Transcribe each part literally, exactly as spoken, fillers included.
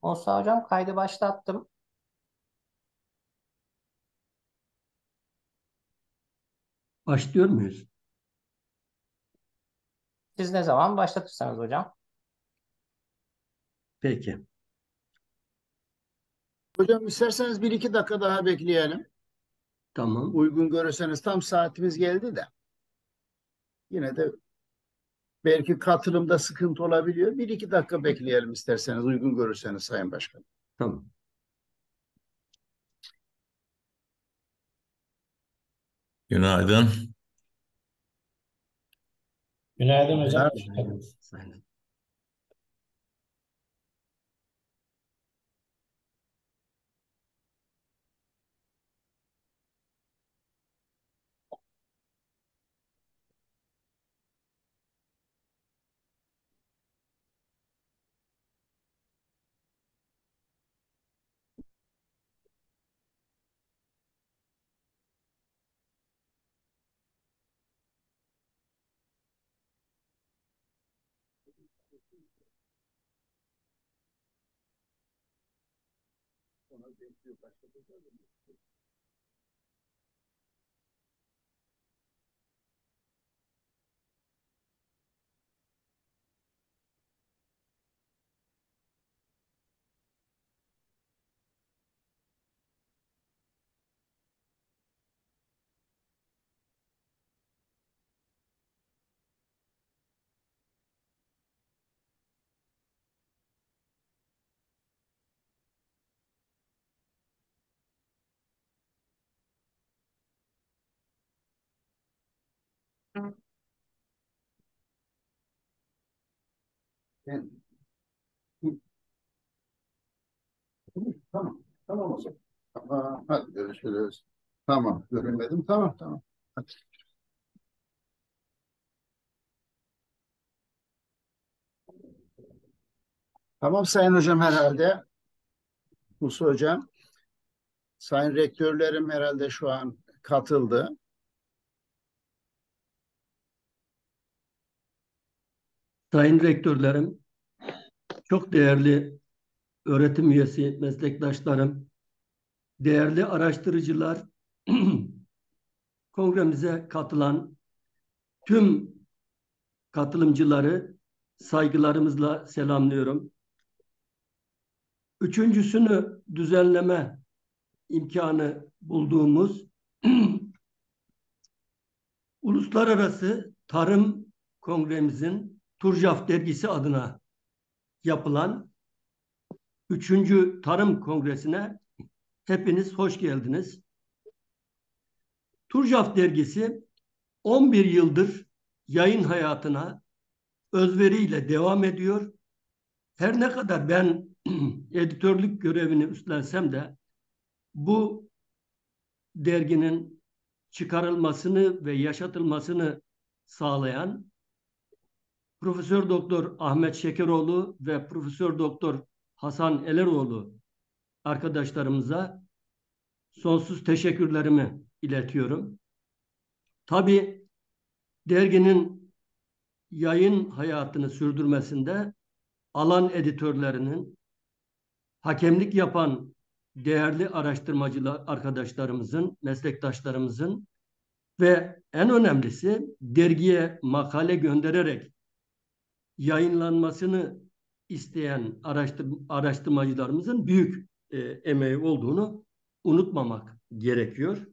Musa hocam kaydı başlattım. Başlıyor muyuz? Siz ne zaman başlatırsanız hocam. Peki. Hocam isterseniz bir iki dakika daha bekleyelim. Tamam. Uygun görürseniz tam saatimiz geldi de. Yine de belki katılımda sıkıntı olabiliyor. Bir iki dakika bekleyelim isterseniz uygun görürseniz Sayın Başkan. Tamam. Günaydın. Günaydın hocam. Ha, Hoş geldiniz. Sayın. Ben- Tamam. Tamam o zaman. Tamam. Hadi görüşürüz. Tamam. Görünmedim. Tamam. Tamam. Hadi. Tamam Sayın Hocam herhalde. Musa Hocam. Sayın Rektörlerim herhalde şu an katıldı. Sayın rektörlerim, çok değerli öğretim üyesi meslektaşlarım, değerli araştırıcılar, kongremize katılan tüm katılımcıları saygılarımızla selamlıyorum. Üçüncüsünü düzenleme imkanı bulduğumuz Uluslararası Tarım Kongremizin Turcaf Dergisi adına yapılan üçüncü Tarım Kongresi'ne hepiniz hoş geldiniz. Turcaf Dergisi on bir yıldır yayın hayatına özveriyle devam ediyor. Her ne kadar ben editörlük görevini üstlensem de bu derginin çıkarılmasını ve yaşatılmasını sağlayan Profesör Doktor Ahmet Şekeroğlu ve Profesör Doktor Hasan Eleroğlu arkadaşlarımıza sonsuz teşekkürlerimi iletiyorum. Tabii derginin yayın hayatını sürdürmesinde alan editörlerinin, hakemlik yapan değerli araştırmacılar arkadaşlarımızın, meslektaşlarımızın ve en önemlisi dergiye makale göndererek yayınlanmasını isteyen araştır, araştırmacılarımızın büyük e, emeği olduğunu unutmamak gerekiyor.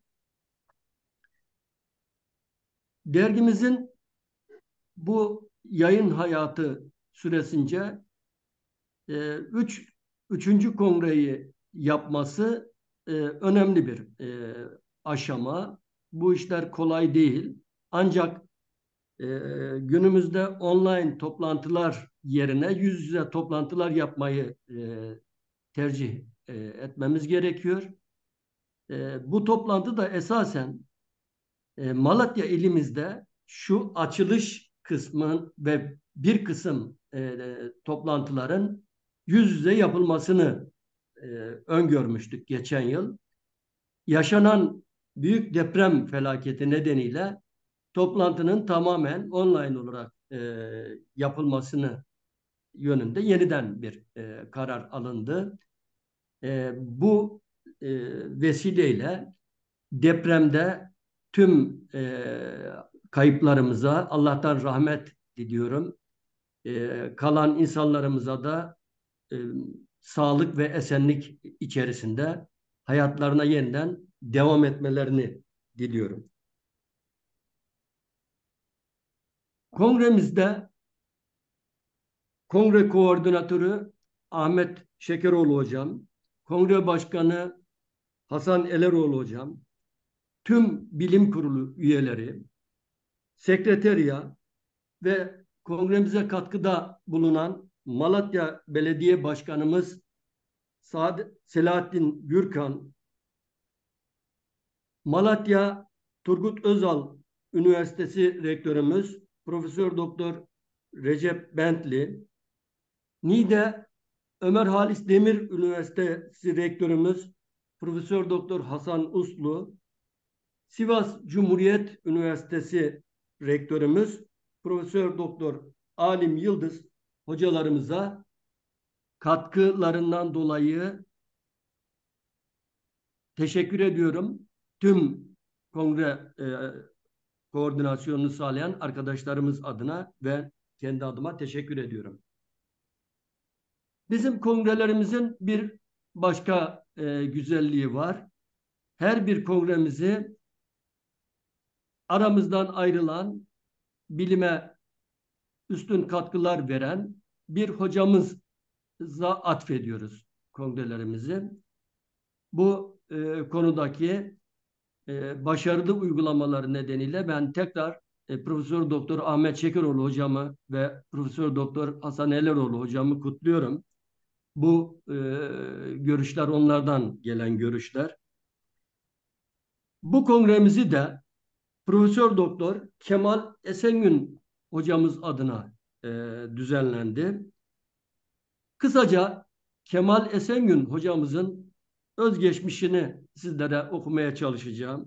Dergimizin bu yayın hayatı süresince e, üç, üçüncü kongreyi yapması e, önemli bir e, aşama. Bu işler kolay değil. Ancak e, günümüzde online toplantılar yerine yüz yüze toplantılar yapmayı e, tercih e, etmemiz gerekiyor. E, bu toplantı da esasen e, Malatya ilimizde şu açılış kısmı ve bir kısım e, toplantıların yüz yüze yapılmasını e, öngörmüştük geçen yıl. Yaşanan büyük deprem felaketi nedeniyle toplantının tamamen online olarak e, yapılmasını yönünde yeniden bir e, karar alındı. E, bu e, vesileyle depremde tüm e, kayıplarımıza Allah'tan rahmet diliyorum. E, kalan insanlarımıza da e, sağlık ve esenlik içerisinde hayatlarına yeniden devam etmelerini diliyorum. Kongremizde Kongre Koordinatörü Ahmet Şekeroğlu Hocam, Kongre Başkanı Hasan Eleroğlu Hocam, tüm bilim kurulu üyeleri, sekreteriya ve kongremize katkıda bulunan Malatya Belediye Başkanımız Saad Selahattin Gürkan, Malatya Turgut Özal Üniversitesi Rektörümüz Profesör Doktor Recep Bentli, Niğde Ömer Halis Demir Üniversitesi Rektörümüz Profesör Doktor Hasan Uslu, Sivas Cumhuriyet Üniversitesi Rektörümüz Profesör Doktor Alim Yıldız hocalarımıza katkılarından dolayı teşekkür ediyorum. Tüm kongre e, koordinasyonunu sağlayan arkadaşlarımız adına ve kendi adıma teşekkür ediyorum. Bizim kongrelerimizin bir başka e, güzelliği var. Her bir kongremizi aramızdan ayrılan, bilime üstün katkılar veren bir hocamıza atfediyoruz kongrelerimizi. Bu e, konudaki e, başarılı uygulamaları nedeniyle ben tekrar e, Profesör Doktor Ahmet Şekeroğlu hocamı ve Profesör Doktor Hasan Eleroğlu hocamı kutluyorum. Bu e, görüşler onlardan gelen görüşler. Bu kongremizi de Profesör Doktor Kemal Esengün hocamız adına e, düzenlendi. Kısaca Kemal Esengün hocamızın özgeçmişini sizlere okumaya çalışacağım.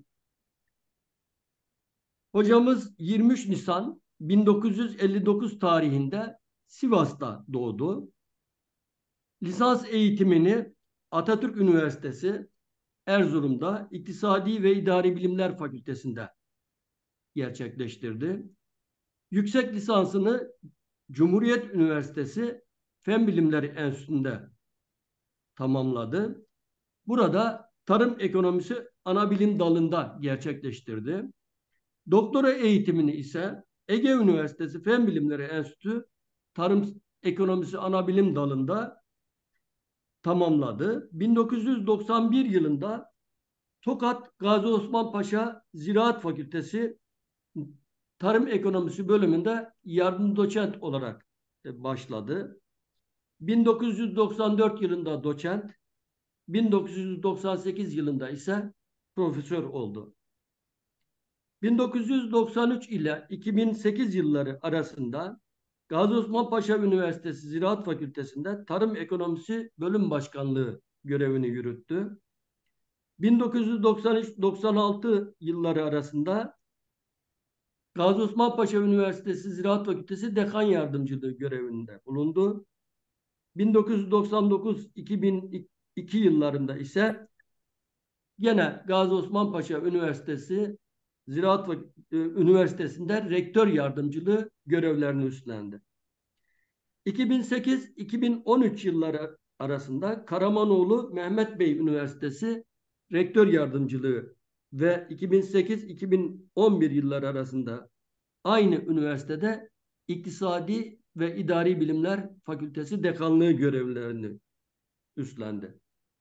Hocamız yirmi üç Nisan bin dokuz yüz elli dokuz tarihinde Sivas'ta doğdu. Lisans eğitimini Atatürk Üniversitesi Erzurum'da İktisadi ve İdari Bilimler Fakültesi'nde gerçekleştirdi. Yüksek lisansını Cumhuriyet Üniversitesi Fen Bilimleri Enstitüsü'nde tamamladı. Burada tarım ekonomisi ana bilim dalında gerçekleştirdi. Doktora eğitimini ise Ege Üniversitesi Fen Bilimleri Enstitüsü Tarım Ekonomisi ana bilim dalında tamamladı. bin dokuz yüz doksan bir yılında Tokat Gazi Osman Paşa Ziraat Fakültesi Tarım Ekonomisi bölümünde yardım doçent olarak başladı. bin dokuz yüz doksan dört yılında doçent, bin dokuz yüz doksan sekiz yılında ise profesör oldu. bin dokuz yüz doksan üç ile iki bin sekiz yılları arasında Gazi Osman Paşa Üniversitesi Ziraat Fakültesi'nde Tarım Ekonomisi Bölüm Başkanlığı görevini yürüttü. bin dokuz yüz doksan üç doksan altı yılları arasında Gazi Osman Paşa Üniversitesi Ziraat Fakültesi Dekan Yardımcılığı görevinde bulundu. bin dokuz yüz doksan dokuz iki bin iki yıllarında ise gene Gazi Osman Paşa Üniversitesi Ziraat Üniversitesi'nde rektör yardımcılığı görevlerini üstlendi. iki bin sekiz iki bin on üç yılları arasında Karamanoğlu Mehmet Bey Üniversitesi rektör yardımcılığı ve iki bin sekiz iki bin on bir yılları arasında aynı üniversitede İktisadi ve İdari Bilimler Fakültesi dekanlığı görevlerini üstlendi.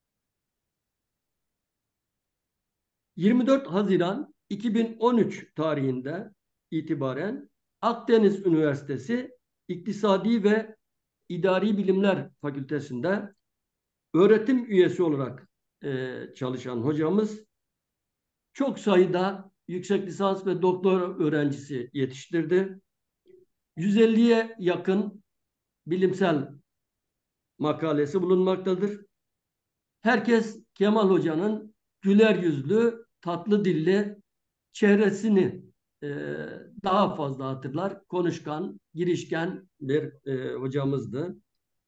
yirmi dört Haziran iki bin on üç tarihinde itibaren Akdeniz Üniversitesi İktisadi ve İdari Bilimler Fakültesi'nde öğretim üyesi olarak e, çalışan hocamız çok sayıda yüksek lisans ve doktora öğrencisi yetiştirdi. yüz elliye yakın bilimsel makalesi bulunmaktadır. Herkes Kemal Hoca'nın güler yüzlü, tatlı dilli çehresini e, daha fazla hatırlar. Konuşkan, girişken bir e, hocamızdı.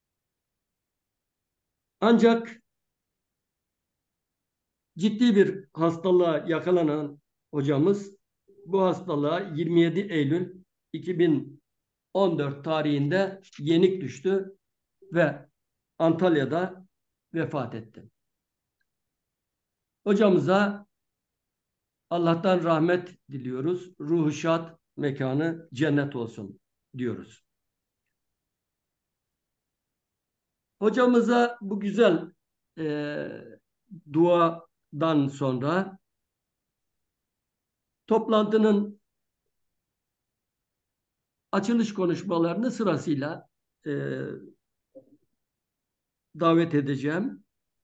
Ancak ciddi bir hastalığa yakalanan hocamız bu hastalığa yirmi yedi Eylül iki bin on dört tarihinde yenik düştü ve Antalya'da vefat etti. Hocamıza Allah'tan rahmet diliyoruz. Ruhu şad, mekanı cennet olsun diyoruz. Hocamıza bu güzel e, duadan sonra toplantının açılış konuşmalarını sırasıyla e, davet edeceğim.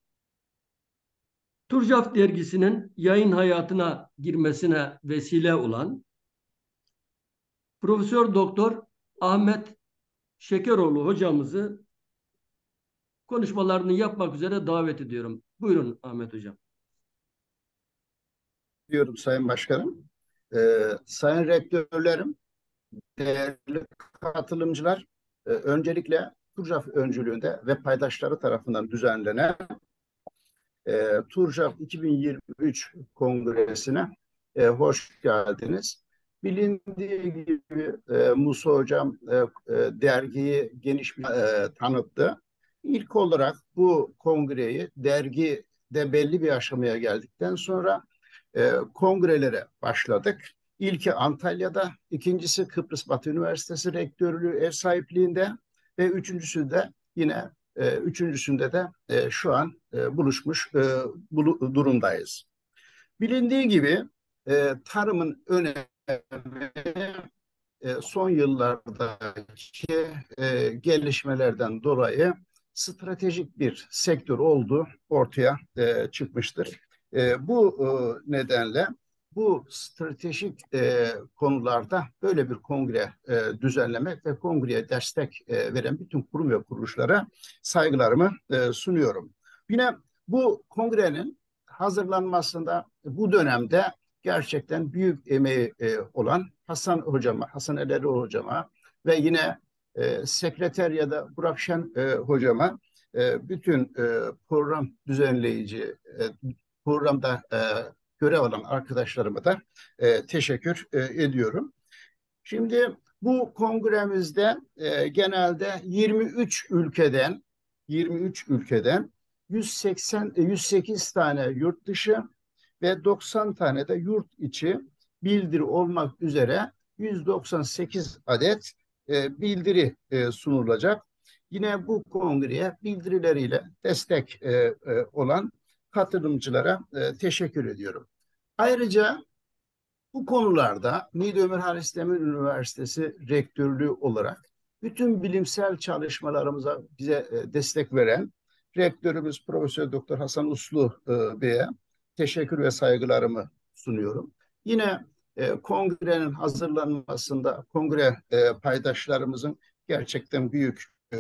Turcaf dergisinin yayın hayatına girmesine vesile olan Profesör Doktor Ahmet Şekeroğlu hocamızı konuşmalarını yapmak üzere davet ediyorum. Buyurun Ahmet Hocam. Diyorum Sayın Başkanım. Ee, sayın rektörlerim, değerli katılımcılar, e, öncelikle TURCAF öncülüğünde ve paydaşları tarafından düzenlenen e, TURCAF iki bin yirmi üç Kongresi'ne e, hoş geldiniz. Bilindiği gibi e, Musa Hocam e, e, dergiyi geniş bir e, tanıttı. İlk olarak bu kongreyi dergide belli bir aşamaya geldikten sonra e, kongrelere başladık. İlki Antalya'da, ikincisi Kıbrıs Batı Üniversitesi Rektörlüğü ev sahipliğinde ve üçüncüsü de yine e, üçüncüsünde de e, şu an e, buluşmuş e, bulu, durumdayız. Bilindiği gibi e, tarımın önemi e, son yıllardaki e, gelişmelerden dolayı stratejik bir sektör olduğu ortaya e, çıkmıştır. E, bu e, nedenle bu stratejik e, konularda böyle bir kongre e, düzenlemek ve kongreye destek e, veren bütün kurum ve kuruluşlara saygılarımı e, sunuyorum. Yine bu kongrenin hazırlanmasında bu dönemde gerçekten büyük emeği e, olan Hasan hocama, Hasan Eleri hocama ve yine e, sekreteriyada Burak Şen e, hocama e, bütün e, program düzenleyici e, programda e, görev alan arkadaşlarıma da e, teşekkür e, ediyorum. Şimdi bu kongremizde e, genelde yirmi üç ülkeden yirmi üç ülkeden yüz seksen yüz sekiz tane yurt dışı ve doksan tane de yurt içi bildiri olmak üzere yüz doksan sekiz adet e, bildiri e, sunulacak. Yine bu kongreye bildirileriyle destek e, e, olan katılımcılara e, teşekkür ediyorum. Ayrıca bu konularda Niğde Ömer Halis Demir Üniversitesi Rektörlüğü olarak bütün bilimsel çalışmalarımıza bize e, destek veren Rektörümüz Profesör Doktor Hasan Uslu e, Bey'e teşekkür ve saygılarımı sunuyorum. Yine e, kongrenin hazırlanmasında kongre e, paydaşlarımızın gerçekten büyük e,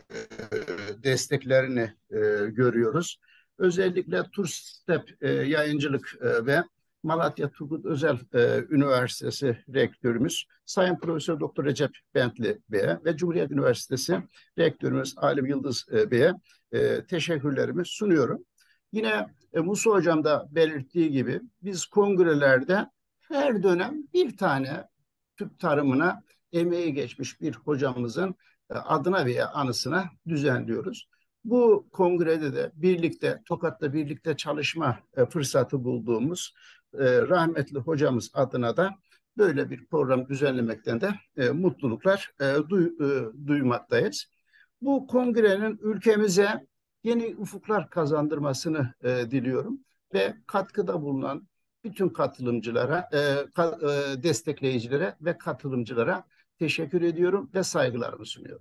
desteklerini e, görüyoruz. Özellikle Turstep e, Yayıncılık e, ve Malatya Turgut Özel e, Üniversitesi Rektörümüz Sayın Profesör Doktor Recep Bentli Bey'e ve Cumhuriyet Üniversitesi Rektörümüz Alim Yıldız e, Bey'e e, teşekkürlerimi sunuyorum. Yine e, Musa Hocam da belirttiği gibi biz kongrelerde her dönem bir tane Türk tarımına emeği geçmiş bir hocamızın e, adına veya anısına düzenliyoruz. Bu kongrede de birlikte, Tokat'ta birlikte çalışma e, fırsatı bulduğumuz e, rahmetli hocamız adına da böyle bir program düzenlemekten de e, mutluluklar e, duy, e, duymaktayız. Bu kongrenin ülkemize yeni ufuklar kazandırmasını e, diliyorum ve katkıda bulunan bütün katılımcılara, e, ka, e, destekleyicilere ve katılımcılara teşekkür ediyorum ve saygılarımı sunuyorum.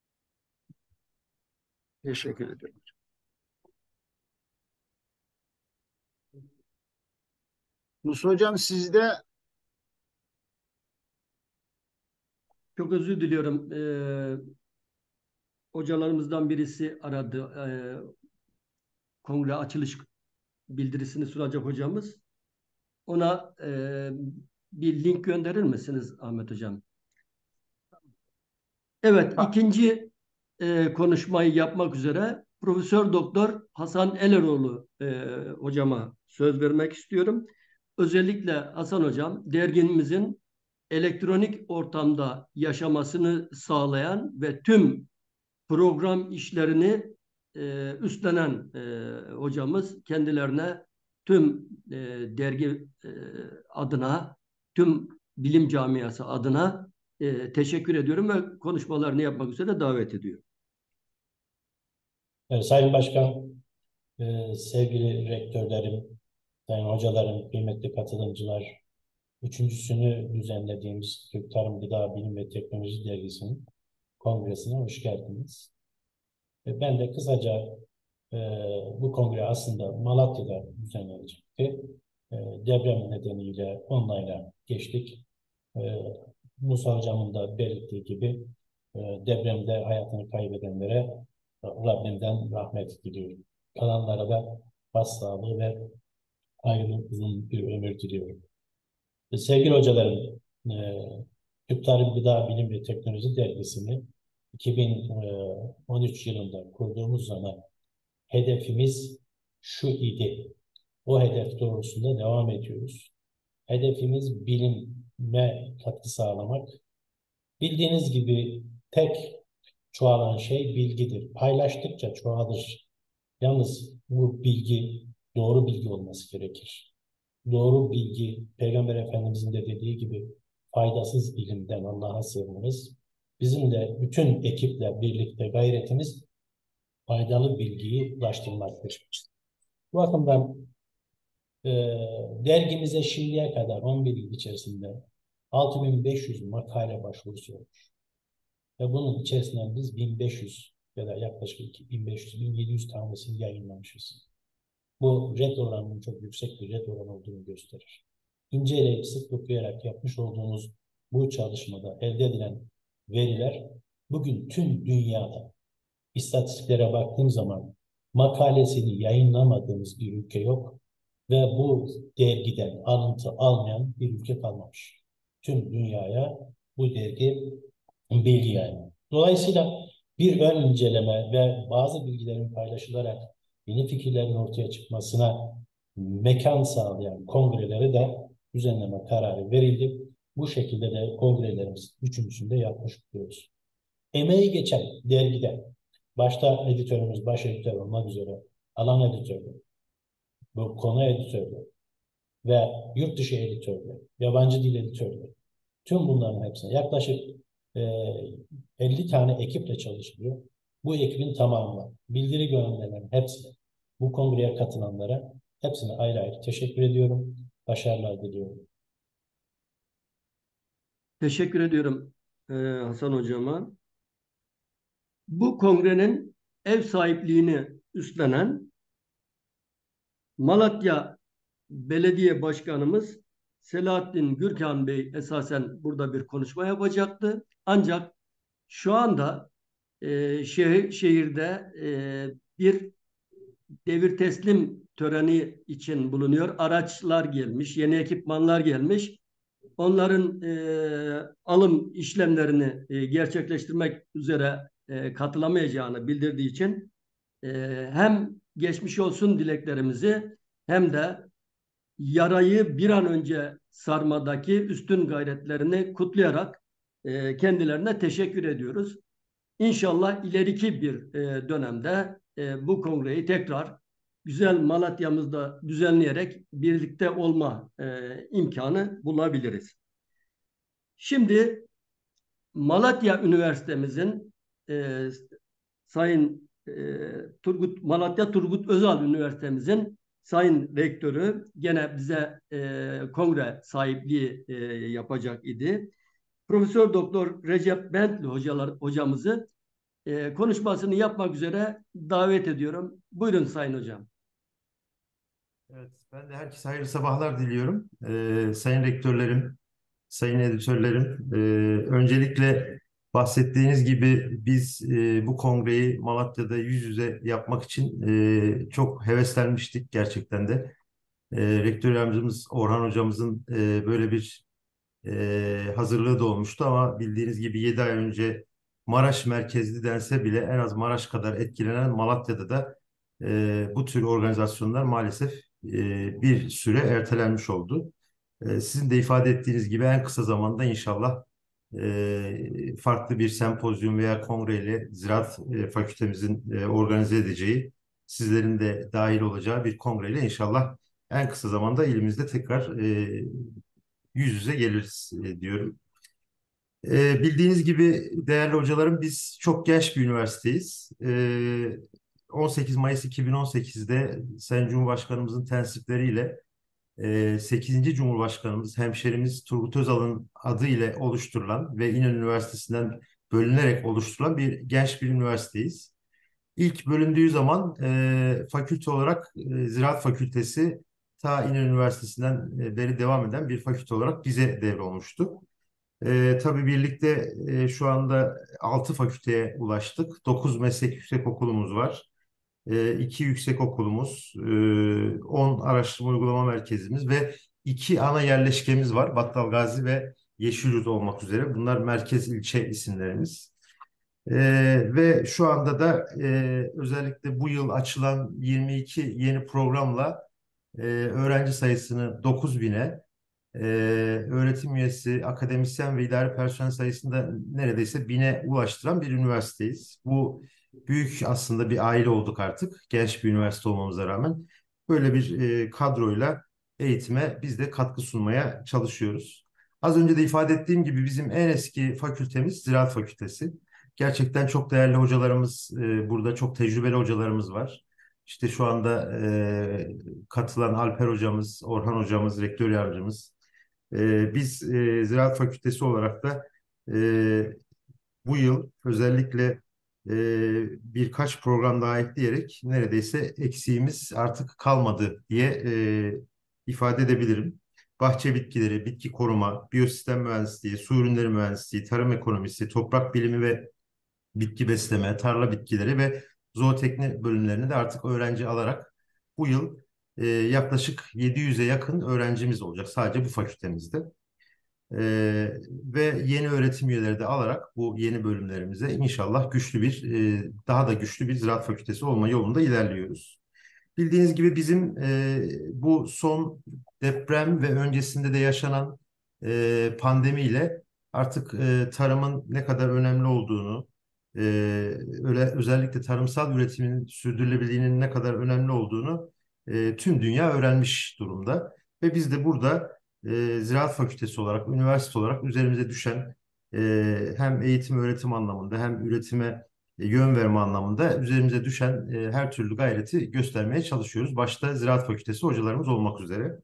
Teşekkür ediyorum. Musa Hocam sizde. Çok özür diliyorum. Ee, hocalarımızdan birisi aradı. Ee, kongre açılış bildirisini sunacak hocamız. Ona e, bir link gönderir misiniz Ahmet Hocam? Evet, Ha, ikinci e, konuşmayı yapmak üzere Profesör Doktor Hasan Eleroğlu e, hocama söz vermek istiyorum. Özellikle Hasan hocam dergimizin elektronik ortamda yaşamasını sağlayan ve tüm program işlerini e, üstlenen e, hocamız, kendilerine tüm e, dergi e, adına, tüm bilim camiası adına e, teşekkür ediyorum ve konuşmalarını yapmak üzere davet ediyorum. evet, Sayın Başkan, e, sevgili rektörlerim, sayın hocalarım, kıymetli katılımcılar, üçüncüsünü düzenlediğimiz Türk Tarım Gıda Bilim ve Teknoloji Dergisi'nin kongresine hoş geldiniz. E, ben de kısaca e, bu kongre aslında Malatya'da düzenlenecekti. E, deprem nedeniyle online'a geçtik. E, Musa Hocam'ın da belirttiği gibi e, depremde hayatını kaybedenlere Rabbimden rahmet diliyorum. Kalanlara da başsağlığı ve hayırlı uzun bir ömür diliyorum. E, sevgili hocalarım, e, Türk Tarım Gıda Bilim ve Teknoloji Dergisi'ni iki bin on üç yılında kurduğumuz zaman hedefimiz şu idi. O hedef doğrultusunda devam ediyoruz. Hedefimiz bilime katkı sağlamak. Bildiğiniz gibi tek çoğalan şey bilgidir. Paylaştıkça çoğalır. Yalnız bu bilgi doğru bilgi olması gerekir. Doğru bilgi, Peygamber Efendimizin de dediği gibi faydasız ilimden Allah'a sığınırız. Bizim de bütün ekiple birlikte gayretimiz faydalı bilgiyi ulaştırmaktır. Bu bakımdan e, dergimize şimdiye kadar on bir yıl içerisinde altı bin beş yüz makale başvurusu olmuş. Ve bunun içerisinden biz bin beş yüz ya da yaklaşık bin beş yüz bin yedi yüz tanesini yayınlamışız. Bu red oranının çok yüksek bir red oran olduğunu gösterir. İnceleyip sık dokuyarak yapmış olduğumuz bu çalışmada elde edilen veriler bugün tüm dünyada istatistiklere baktığım zaman makalesini yayınlamadığımız bir ülke yok ve bu dergiden alıntı almayan bir ülke kalmamış. Tüm dünyaya bu dergi bilgi yayınlıyor. Dolayısıyla bir ön inceleme ve bazı bilgilerin paylaşılarak yeni fikirlerin ortaya çıkmasına mekan sağlayan kongrelere de düzenleme kararı verildi. Bu şekilde de kongrelerimiz üçüncüsünde yapmış oluyoruz. Emeği geçen dergide, başta editörümüz, baş editör olmak üzere, alan editörü, bu konu editörü ve yurt dışı editörü, yabancı dil editörü, tüm bunların hepsine yaklaşık e, elli tane ekiple çalışılıyor. Bu ekibin tamamı, bildiri görenlerin hepsine, bu kongreye katılanlara hepsine ayrı ayrı teşekkür ediyorum. Başarılar diliyorum. Teşekkür ediyorum e, Hasan hocama. Bu kongrenin ev sahipliğini üstlenen Malatya Belediye Başkanımız Selahattin Gürkan Bey esasen burada bir konuşma yapacaktı. Ancak şu anda e, şehir, şehirde e, bir devir teslim töreni için bulunuyor. Araçlar gelmiş, yeni ekipmanlar gelmiş. Onların e, alım işlemlerini e, gerçekleştirmek üzere e, katılamayacağını bildirdiği için e, hem geçmiş olsun dileklerimizi hem de yarayı bir an önce sarmadaki üstün gayretlerini kutlayarak e, kendilerine teşekkür ediyoruz. İnşallah ileriki bir e, dönemde e, bu kongreyi tekrar güzel Malatya'mızda düzenleyerek birlikte olma e, imkanı bulabiliriz. Şimdi Malatya Üniversitemizin e, Sayın e, Turgut Malatya Turgut Özal Üniversitemizin Sayın Rektörü gene bize e, kongre sahipliği e, yapacak idi. Profesör Doktor Recep Bentli hocalar, hocamızı e, konuşmasını yapmak üzere davet ediyorum. Buyurun Sayın Hocam. Evet, ben de herkese hayırlı sabahlar diliyorum. Ee, sayın rektörlerim, sayın editörlerim, ee, öncelikle bahsettiğiniz gibi biz ee, bu kongreyi Malatya'da yüz yüze yapmak için ee, çok heveslenmiştik gerçekten de. Ee, rektör yardımcımız Orhan hocamızın ee, böyle bir e, hazırlığı da olmuştu ama bildiğiniz gibi yedi ay önce Maraş merkezli dense bile en az Maraş kadar etkilenen Malatya'da da e, bu tür organizasyonlar maalesef e, bir süre ertelenmiş oldu. E, sizin de ifade ettiğiniz gibi en kısa zamanda inşallah e, farklı bir sempozyum veya kongreyle Ziraat e, Fakültemizin e, organize edeceği, sizlerin de dahil olacağı bir kongreyle inşallah en kısa zamanda ilimizde tekrar e, yüz yüze geliriz e, diyorum. E, bildiğiniz gibi değerli hocalarım biz çok genç bir üniversiteyiz. E, on sekiz Mayıs iki bin on sekizde Sayın Cumhurbaşkanımızın tensipleriyle e, sekizinci. Cumhurbaşkanımız, hemşerimiz Turgut Özal'ın adı ile oluşturulan ve İnönü Üniversitesi'nden bölünerek oluşturulan bir genç bir üniversiteyiz. İlk bölündüğü zaman e, fakülte olarak e, Ziraat Fakültesi ta İnönü Üniversitesi'nden e, beri devam eden bir fakülte olarak bize devrolmuştu. E, tabii birlikte e, şu anda altı fakülteye ulaştık. dokuz meslek yüksekokulumuz var. E, iki yüksekokulumuz, e, on araştırma uygulama merkezimiz ve iki ana yerleşkemiz var. Battalgazi ve Yeşilyurt olmak üzere. Bunlar merkez ilçe isimlerimiz. Ee, ve şu anda da e, özellikle bu yıl açılan yirmi iki yeni programla e, öğrenci sayısını dokuz bine, e, öğretim üyesi, akademisyen ve idari personel sayısını da neredeyse bine ulaştıran bir üniversiteyiz. Bu büyük aslında bir aile olduk artık. Genç bir üniversite olmamıza rağmen böyle bir e, kadroyla eğitime biz de katkı sunmaya çalışıyoruz. Az önce de ifade ettiğim gibi bizim en eski fakültemiz Ziraat Fakültesi. Gerçekten çok değerli hocalarımız e, burada, çok tecrübeli hocalarımız var. İşte şu anda e, katılan Alper hocamız, Orhan hocamız, rektör yardımcımız. E, biz e, Ziraat Fakültesi olarak da e, bu yıl özellikle e, birkaç program daha ekleyerek neredeyse eksiğimiz artık kalmadı diye e, ifade edebilirim. Bahçe bitkileri, bitki koruma, biyosistem mühendisliği, su ürünleri mühendisliği, tarım ekonomisi, toprak bilimi ve bitki besleme, tarla bitkileri ve zootekni bölümlerini de artık öğrenci alarak bu yıl e, yaklaşık yedi yüze yakın öğrencimiz olacak sadece bu fakültemizde. E, ve yeni öğretim üyeleri de alarak bu yeni bölümlerimize inşallah güçlü bir, e, daha da güçlü bir ziraat fakültesi olma yolunda ilerliyoruz. Bildiğiniz gibi bizim e, bu son deprem ve öncesinde de yaşanan e, pandemiyle artık e, tarımın ne kadar önemli olduğunu, e, öyle özellikle tarımsal üretimin sürdürülebilirliğinin ne kadar önemli olduğunu e, tüm dünya öğrenmiş durumda. Ve biz de burada e, Ziraat Fakültesi olarak, üniversite olarak üzerimize düşen e, hem eğitim öğretim anlamında hem üretime e, yön verme anlamında üzerimize düşen e, her türlü gayreti göstermeye çalışıyoruz. Başta Ziraat Fakültesi hocalarımız olmak üzere.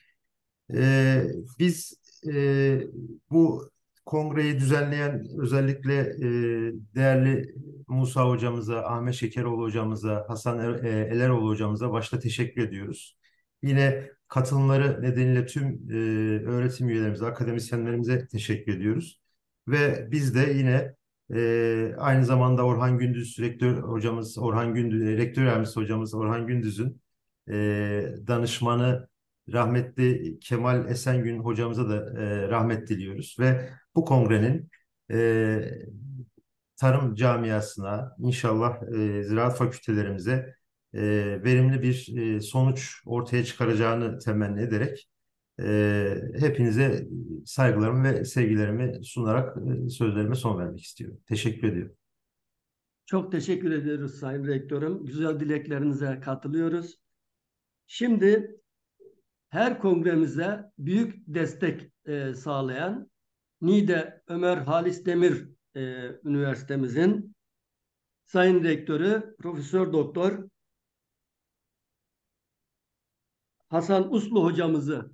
E, biz e, bu kongreyi düzenleyen özellikle e, değerli Musa hocamıza, Ahmet Şekeroğlu hocamıza, Hasan Er- e, Eleroğlu hocamıza başta teşekkür ediyoruz. Yine katılımları nedeniyle tüm e, öğretim üyelerimize, akademisyenlerimize teşekkür ediyoruz. Ve biz de yine e, aynı zamanda Orhan Gündüz rektör hocamız, Orhan Gündüz, rektör yardımcısı hocamız Orhan Gündüz'ün e, danışmanı rahmetli Kemal Esengün hocamıza da e, rahmet diliyoruz. Ve bu kongrenin e, tarım camiasına, inşallah e, ziraat fakültelerimize e, verimli bir e, sonuç ortaya çıkaracağını temenni ederek e, hepinize saygılarımı ve sevgilerimi sunarak e, sözlerime son vermek istiyorum. Teşekkür ediyorum. Çok teşekkür ediyoruz Sayın Rektörüm. Güzel dileklerinize katılıyoruz. Şimdi her kongremize büyük destek e, sağlayan Niğde Ömer Halis Demir e, Üniversitemizin Sayın Rektörü Profesör Doktor Hasan Uslu hocamızı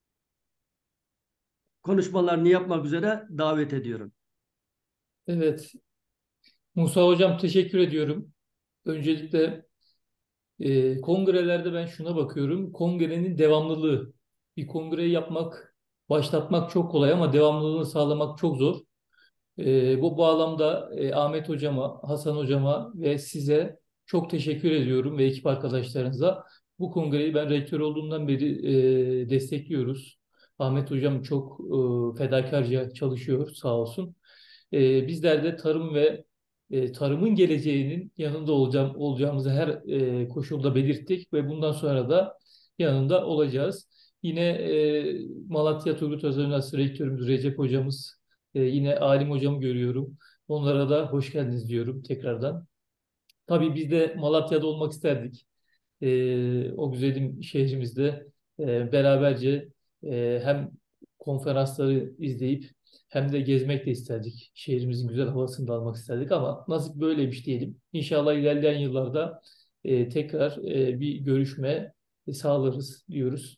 konuşmalarını yapmak üzere davet ediyorum. Evet, Musa Hocam teşekkür ediyorum. Öncelikle e, kongrelerde ben şuna bakıyorum. Kongrenin devamlılığı. Bir kongreyi yapmak, başlatmak çok kolay ama devamlılığını sağlamak çok zor. E, bu bağlamda e, Ahmet Hocama, Hasan Hocama ve size çok teşekkür ediyorum ve ekip arkadaşlarınıza. Bu kongreyi ben rektör olduğumdan beri e, destekliyoruz. Ahmet Hocam çok e, fedakarca çalışıyor sağ olsun. E, bizler de tarım ve e, tarımın geleceğinin yanında olacağım, olacağımızı her e, koşulda belirttik ve bundan sonra da yanında olacağız. Yine e, Malatya Turgut Özal Üniversitesi Rektörümüz Recep Hocamız, e, yine Alim Hocamı görüyorum. Onlara da hoş geldiniz diyorum tekrardan. Tabii biz de Malatya'da olmak isterdik. E, o güzelim şehrimizde e, beraberce e, hem konferansları izleyip hem de gezmek de isterdik. Şehrimizin güzel havasını da almak isterdik ama nasip böyleymiş diyelim. İnşallah ilerleyen yıllarda e, tekrar e, bir görüşme sağlarız diyoruz.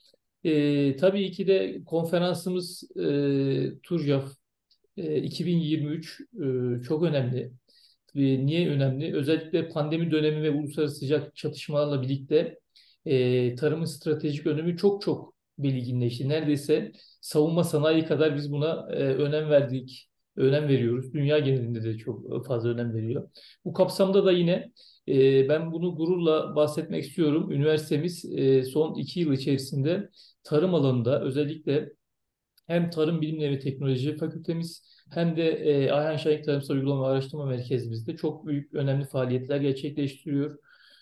E, tabii ki de konferansımız e, TURCAV e, iki bin yirmi üç e, çok önemli. E, niye önemli? Özellikle pandemi dönemi ve uluslararası sıcak çatışmalarla birlikte e, tarımın stratejik önemi çok çok belirginleşti. Neredeyse savunma sanayi kadar biz buna e, önem verdik, önem veriyoruz. Dünya genelinde de çok fazla önem veriyor. Bu kapsamda da yine e, ben bunu gururla bahsetmek istiyorum. Üniversitemiz e, son iki yıl içerisinde tarım alanında özellikle hem Tarım Bilimleri ve Teknoloji Fakültemiz hem de e, Ayhan Şahik Tarımsal Uygulama ve Araştırma Merkezimizde çok büyük, önemli faaliyetler gerçekleştiriyor.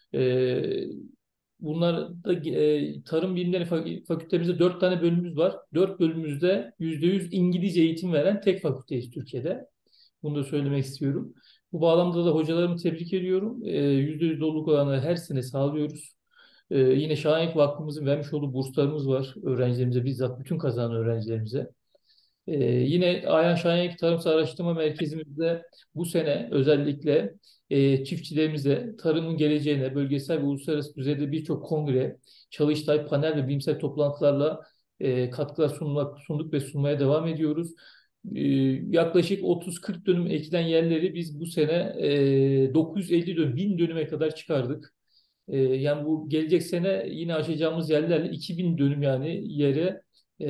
E, bunlar da e, Tarım Bilimleri Fak- Fakültemizde dört tane bölümümüz var. Dört bölümümüzde yüzde yüz İngilizce eğitim veren tek fakülteyiz Türkiye'de. Bunu da söylemek istiyorum. Bu bağlamda da hocalarımı tebrik ediyorum. E, yüzde yüz doluluk oranı her sene sağlıyoruz. Ee, yine Şahenk Vakfımızın vermiş olduğu burslarımız var öğrencilerimize, bizzat bütün kazanan öğrencilerimize. Ee, yine Ayhan Şahenk Tarımsal Araştırma Merkezimizde bu sene özellikle e, çiftçilerimize tarımın geleceğine bölgesel ve uluslararası düzeyde birçok kongre, çalıştay, panel ve bilimsel toplantılarla e, katkılar sunmak, sunduk ve sunmaya devam ediyoruz. Ee, yaklaşık otuz kırk dönüm ekilen yerleri biz bu sene e, dokuz yüz elli dönüm, bin dönüme kadar çıkardık. Ee, yani bu gelecek sene yine aşacağımız yerlerle iki bin dönüm yani yere e,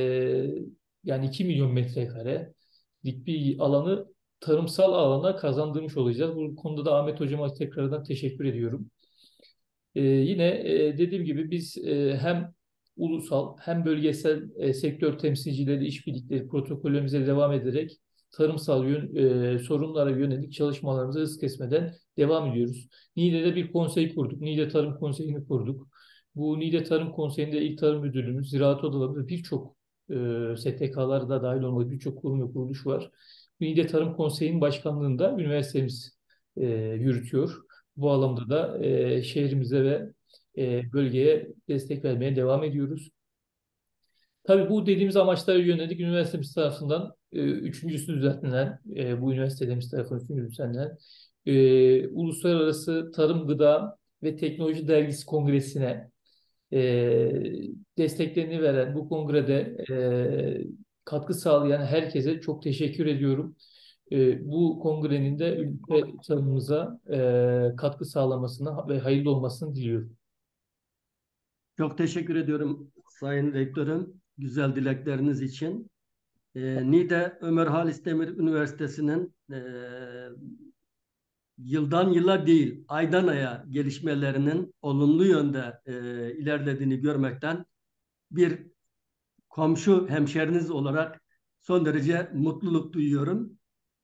yani iki milyon metrekarelik bir alanı tarımsal alana kazandırmış olacağız. Bu konuda da Ahmet Hocama tekrardan teşekkür ediyorum. Ee, yine e, dediğim gibi biz e, hem ulusal hem bölgesel e, sektör temsilcileri, işbirlikleri protokollerimize devam ederek tarımsal yön, e, sorunlara yönelik çalışmalarımıza hız kesmeden devam ediyoruz. Niğde'de bir konsey kurduk. Niğde Tarım Konseyi'ni kurduk. Bu Niğde Tarım Konseyi'nde İl Tarım Müdürlüğümüz, Ziraat Odalarımız, birçok e, S T K'lar da dahil olmak birçok kurum ve kuruluş var. Niğde Tarım Konseyi'nin başkanlığında üniversitemiz e, yürütüyor. Bu alanda da e, şehrimize ve e, bölgeye destek vermeye devam ediyoruz. Tabii bu dediğimiz amaçlara yönelik üniversitemiz tarafından e, üçüncüsü düzenlenen, e, bu üniversitemiz tarafından üçüncüsü düzenlenen e, Uluslararası Tarım, Gıda ve Teknoloji Dergisi Kongresi'ne e, desteklerini veren bu kongrede e, katkı sağlayan herkese çok teşekkür ediyorum. E, bu kongrenin de ülke tarımımıza e, katkı sağlamasını ve hayırlı olmasını diliyorum. Çok teşekkür ediyorum Sayın Rektörüm güzel dilekleriniz için. Ee, Niğde Ömer Halis Demir Üniversitesi'nin e, yıldan yıla değil, aydan aya gelişmelerinin olumlu yönde e, ilerlediğini görmekten bir komşu hemşeriniz olarak son derece mutluluk duyuyorum.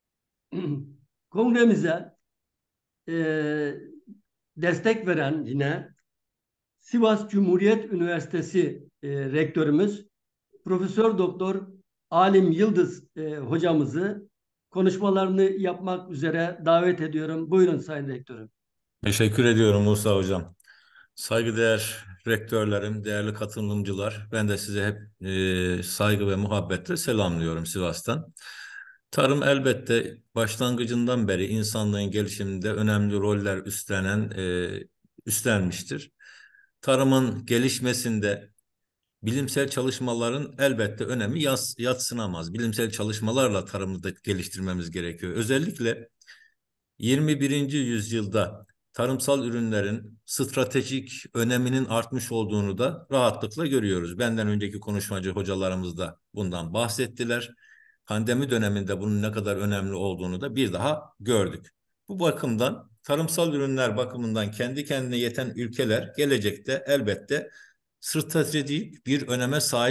Kongremize e, destek veren yine Sivas Cumhuriyet Üniversitesi e, Rektörümüz Profesör Doktor Alim Yıldız e, hocamızı konuşmalarını yapmak üzere davet ediyorum. Buyurun Sayın Rektörüm. Teşekkür ediyorum Musa Hocam. Saygıdeğer rektörlerim, değerli katılımcılar, ben de size hep e, saygı ve muhabbetle selamlıyorum Sivas'tan. Tarım elbette başlangıcından beri insanlığın gelişiminde önemli roller üstlenen, e, üstlenmiştir. Tarımın gelişmesinde bilimsel çalışmaların elbette önemi yas, yadsınamaz. Bilimsel çalışmalarla tarımı da geliştirmemiz gerekiyor. Özellikle yirmi birinci yüzyılda tarımsal ürünlerin stratejik öneminin artmış olduğunu da rahatlıkla görüyoruz. Benden önceki konuşmacı hocalarımız da bundan bahsettiler. Pandemi döneminde bunun ne kadar önemli olduğunu da bir daha gördük. Bu bakımdan tarımsal ürünler bakımından kendi kendine yeten ülkeler gelecekte elbette stratejik bir öneme sahip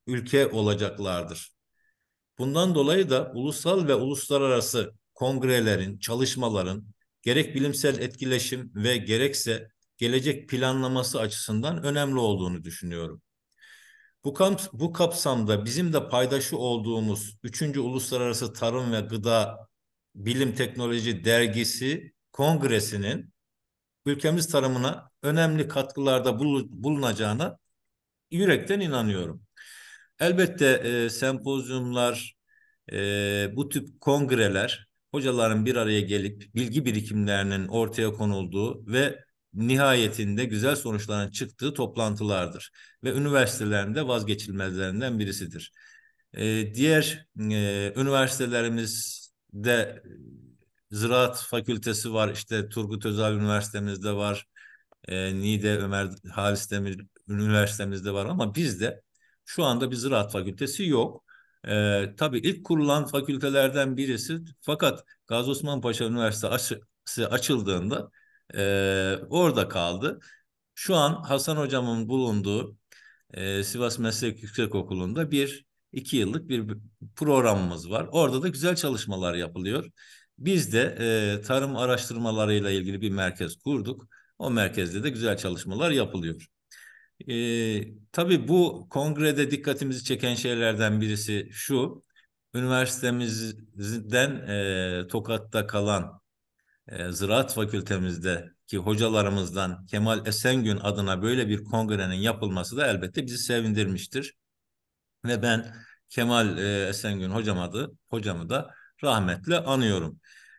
ülke olacaklardır. Bundan dolayı da ulusal ve uluslararası kongrelerin, çalışmaların gerek bilimsel etkileşim ve gerekse gelecek planlaması açısından önemli olduğunu düşünüyorum. Bu, kaps bu kapsamda bizim de paydaşı olduğumuz üçüncü Uluslararası Tarım ve Gıda Bilim Teknoloji Dergisi Kongresi'nin ülkemiz tarımına önemli katkılarda bulunacağına yürekten inanıyorum. Elbette e, sempozyumlar, e, bu tip kongreler hocaların bir araya gelip bilgi birikimlerinin ortaya konulduğu ve nihayetinde güzel sonuçların çıktığı toplantılardır. Ve üniversitelerin de vazgeçilmezlerinden birisidir. E, diğer e, üniversitelerimizde Ziraat Fakültesi var, işte Turgut Özal Üniversitemizde var, e, Niğde Ömer Halis Demir Üniversitemizde var ama bizde şu anda bir ziraat fakültesi yok. E, tabii ilk kurulan fakültelerden birisi, fakat Gazi Osman Paşa Üniversitesi açıldığında e, orada kaldı. Şu an Hasan Hocam'ın bulunduğu e, Sivas Meslek Yüksekokulu'nda bir iki yıllık bir programımız var. Orada da güzel çalışmalar yapılıyor. Biz de e, tarım araştırmalarıyla ilgili bir merkez kurduk. O merkezde de güzel çalışmalar yapılıyor. Ee, tabii bu kongrede dikkatimizi çeken şeylerden birisi şu: üniversitemizden e, Tokat'ta kalan e, Ziraat Fakültemizdeki hocalarımızdan Kemal Esengün adına böyle bir kongrenin yapılması da elbette bizi sevindirmiştir. Ve ben Kemal e, Esengün hocam adı, hocamı da rahmetle anıyorum.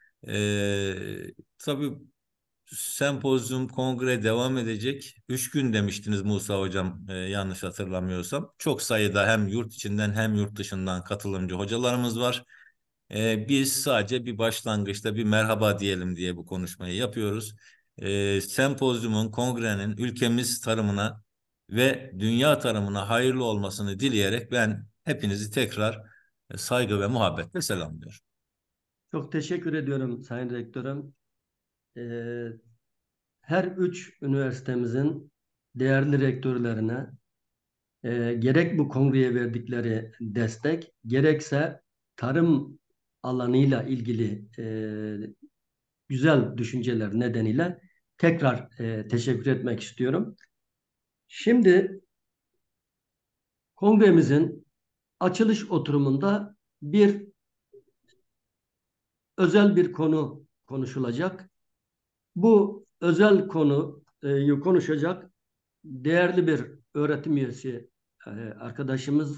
Ee, tabii sempozyum, kongre devam edecek. Üç gün demiştiniz Musa Hocam, e, yanlış hatırlamıyorsam. Çok sayıda hem yurt içinden hem yurt dışından katılımcı hocalarımız var. E, biz sadece bir başlangıçta bir merhaba diyelim diye bu konuşmayı yapıyoruz. E, sempozyumun, kongrenin ülkemiz tarımına ve dünya tarımına hayırlı olmasını dileyerek ben hepinizi tekrar e, saygı ve muhabbetle selamlıyorum. Çok teşekkür ediyorum Sayın Rektörüm. Ee, her üç üniversitemizin değerli rektörlerine e, gerek bu kongreye verdikleri destek, gerekse tarım alanıyla ilgili e, güzel düşünceler nedeniyle tekrar e, teşekkür etmek istiyorum. Şimdi kongremizin açılış oturumunda bir özel bir konu konuşulacak. Bu özel konuyu konuşacak değerli bir öğretim üyesi e, arkadaşımız,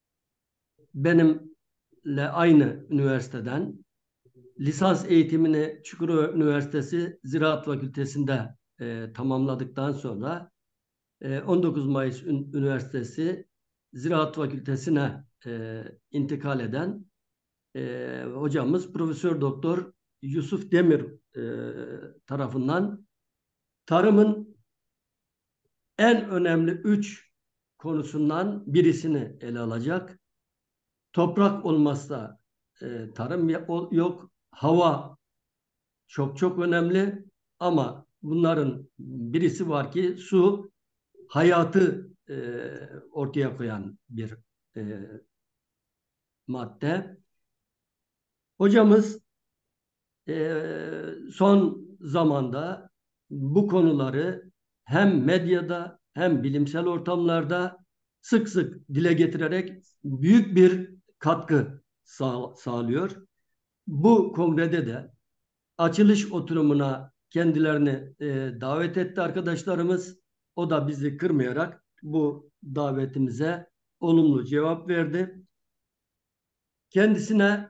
benimle aynı üniversiteden lisans eğitimini Çukurova Üniversitesi Ziraat Fakültesi'nde e, tamamladıktan sonra e, on dokuz Mayıs Üniversitesi Ziraat Fakültesi'ne e, intikal eden e, hocamız Profesör Doktor Yusuf Demir e, tarafından tarımın en önemli üç konusundan birisini ele alacak. Toprak olmazsa e, tarım yok. Hava çok çok önemli ama bunların birisi var ki su hayatı e, ortaya koyan bir e, madde. Hocamız e, son zamanda bu konuları hem medyada hem bilimsel ortamlarda sık sık dile getirerek büyük bir katkı sağ, sağlıyor. Bu kongrede de açılış oturumuna kendilerini e, davet etti arkadaşlarımız. O da bizi kırmayarak bu davetimize olumlu cevap verdi. Kendisine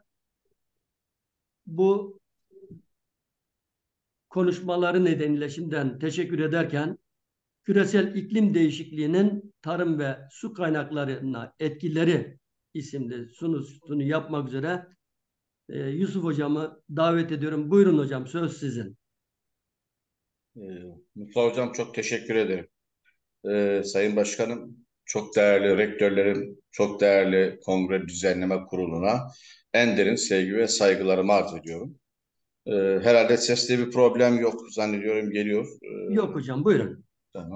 bu konuşmaları nedeniyle şimdiden teşekkür ederken küresel iklim değişikliğinin tarım ve su kaynaklarına etkileri isimli sunusunu yapmak üzere e, Yusuf Hocam'ı davet ediyorum. Buyurun hocam, söz sizin. Ee, Mustafa Hocam çok teşekkür ederim. Ee, Sayın Başkanım, çok değerli rektörlerim, çok değerli Kongre Düzenleme Kurulu'na en derin sevgi ve saygılarımı arz ediyorum. Ee, herhalde sesli bir problem yok zannediyorum, geliyor. Ee, Yok hocam, buyurun. Tamam.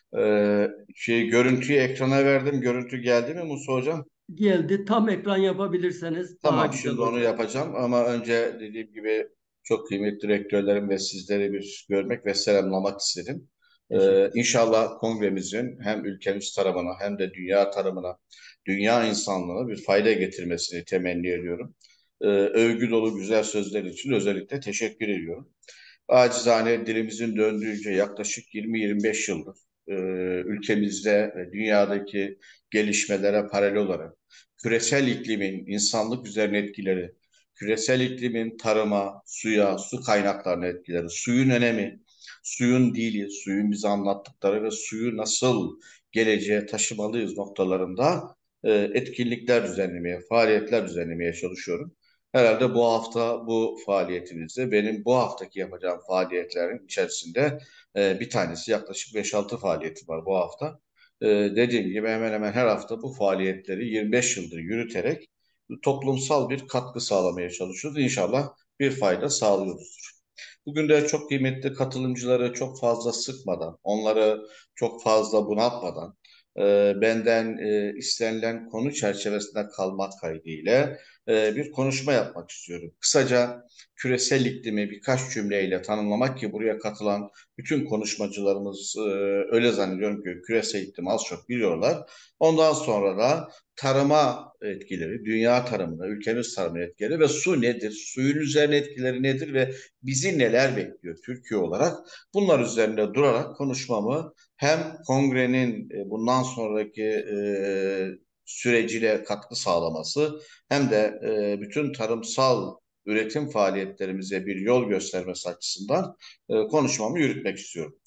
Ee, şey görüntüyü ekrana verdim. Görüntü geldi mi Musa Hocam? Geldi. Tam ekran yapabilirseniz daha Tamam, güzel şimdi onu olacak. yapacağım ama önce dediğim gibi çok kıymetli direktörlerim ve sizleri bir görmek ve selamlamak istedim. Ee, Teşekkür. İnşallah kongremizin hem ülkemiz tarafına hem de dünya tarafına, dünya insanlığına bir fayda getirmesini temenni ediyorum. Ee, övgü dolu güzel sözler için özellikle teşekkür ediyorum. Acizane dilimizin döndüğünce yaklaşık yirmi yirmi beş yıldır e, ülkemizde ve dünyadaki gelişmelere paralel olarak küresel iklimin insanlık üzerine etkileri, küresel iklimin tarıma, suya, su kaynaklarına etkileri, suyun önemi, suyun dili, suyun bize anlattıkları ve suyu nasıl geleceğe taşımalıyız noktalarında e, etkinlikler düzenlemeye, faaliyetler düzenlemeye çalışıyorum. Herhalde bu hafta bu faaliyetimizde benim bu haftaki yapacağım faaliyetlerin içerisinde e, bir tanesi yaklaşık beş altı faaliyeti var bu hafta. E, dediğim gibi hemen hemen her hafta bu faaliyetleri yirmi beş yıldır yürüterek toplumsal bir katkı sağlamaya çalışıyoruz. İnşallah bir fayda sağlıyoruzdur. Bugün de çok kıymetli katılımcıları çok fazla sıkmadan, onları çok fazla bunaltmadan, e, benden e, istenilen konu çerçevesinde kalmak kaydıyla e, bir konuşma yapmak istiyorum. Kısaca küresel iklimi birkaç cümleyle tanımlamak ki buraya katılan bütün konuşmacılarımız e, öyle zannediyorum ki küresel iklimi az çok biliyorlar. Ondan sonra da tarıma etkileri, dünya tarımına, ülkemiz tarımına etkileri ve su nedir, suyun üzerine etkileri nedir ve bizi neler bekliyor Türkiye olarak bunlar üzerinde durarak konuşmamı hem kongrenin e, bundan sonraki e, süreciyle katkı sağlaması hem de e, bütün tarımsal üretim faaliyetlerimize bir yol göstermesi açısından e, konuşmamı yürütmek istiyorum.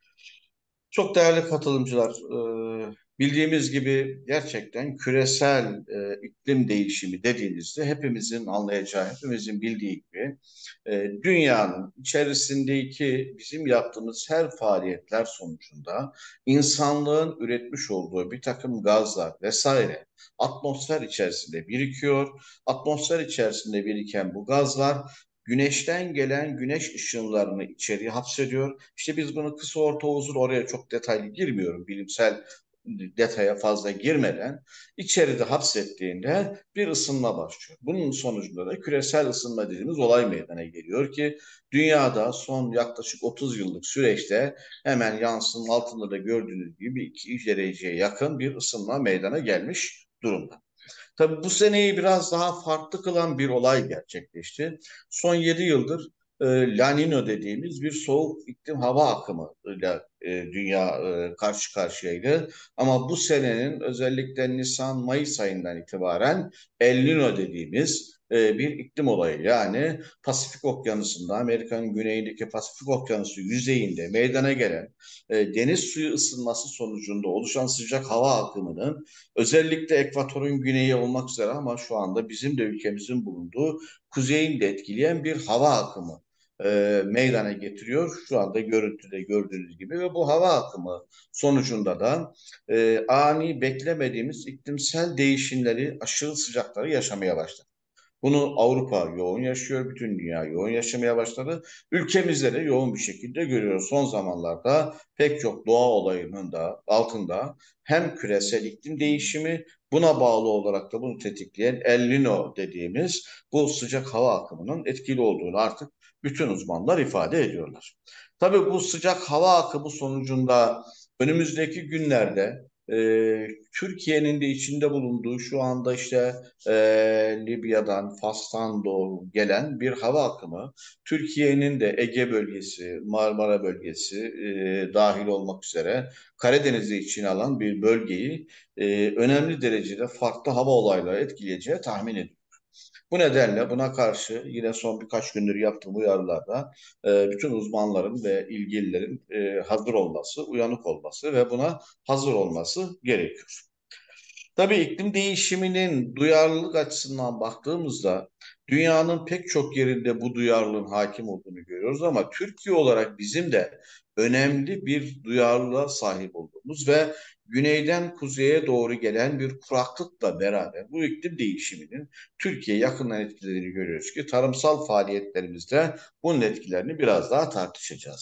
Çok değerli katılımcılar, e, bildiğimiz gibi gerçekten küresel e, iklim değişimi dediğimizde hepimizin anlayacağı, hepimizin bildiği gibi e, dünyanın içerisindeki bizim yaptığımız her faaliyetler sonucunda insanlığın üretmiş olduğu bir takım gazlar vesaire atmosfer içerisinde birikiyor. Atmosfer içerisinde biriken bu gazlar güneşten gelen güneş ışınlarını içeriye hapsediyor. İşte biz bunu kısa orta uzun oraya çok detaylı girmiyorum. Bilimsel detaya fazla girmeden içeride hapsettiğinde bir ısınma başlıyor. Bunun sonucunda da küresel ısınma dediğimiz olay meydana geliyor ki dünyada son yaklaşık otuz yıllık süreçte hemen yansının altında da gördüğünüz gibi iki dereceye yakın bir ısınma meydana gelmiş durumda. Tabii bu seneyi biraz daha farklı kılan bir olay gerçekleşti. Son yedi yıldır e, La Nino dediğimiz bir soğuk iklim hava akımıyla e, dünya e, karşı karşıyaydı. Ama bu senenin özellikle Nisan-Mayıs ayından itibaren El Nino dediğimiz e, bir iklim olayı yani Pasifik Okyanusu'nda Amerika'nın güneyindeki Pasifik Okyanusu yüzeyinde meydana gelen e, deniz suyu ısınması sonucunda oluşan sıcak hava akımının özellikle ekvatorun güneyi olmak üzere ama şu anda bizim de ülkemizin bulunduğu kuzeyini de etkileyen bir hava akımı e, meydana getiriyor. Şu anda görüntüde gördüğünüz gibi ve bu hava akımı sonucunda da e, ani beklemediğimiz iklimsel değişimleri, aşırı sıcakları yaşamaya başladık. Bunu Avrupa yoğun yaşıyor, bütün dünya yoğun yaşamaya başladı. Ülkemizde de yoğun bir şekilde görüyoruz. Son zamanlarda pek çok doğa olayının da altında hem küresel iklim değişimi buna bağlı olarak da bunu tetikleyen El Niño dediğimiz bu sıcak hava akımının etkili olduğunu artık bütün uzmanlar ifade ediyorlar. Tabii bu sıcak hava akımı sonucunda önümüzdeki günlerde e, Türkiye'nin de içinde bulunduğu şu anda işte e, Libya'dan, Fas'tan doğru gelen bir hava akımı, Türkiye'nin de Ege bölgesi, Marmara bölgesi e, dahil olmak üzere Karadeniz'i içine alan bir bölgeyi e, önemli derecede farklı hava olayları etkileyeceği tahmin ediliyor. Bu nedenle buna karşı yine son birkaç gündür yaptığım uyarılarda e, bütün uzmanların ve ilgililerin e, hazır olması, uyanık olması ve buna hazır olması gerekiyor. Tabii iklim değişiminin duyarlılık açısından baktığımızda dünyanın pek çok yerinde bu duyarlılığın hakim olduğunu görüyoruz ama Türkiye olarak bizim de önemli bir duyarlılığa sahip olduğumuz ve güneyden kuzeye doğru gelen bir kuraklıkla beraber bu iklim değişiminin Türkiye'ye yakından etkilediğini görüyoruz ki tarımsal faaliyetlerimizde bunun etkilerini biraz daha tartışacağız.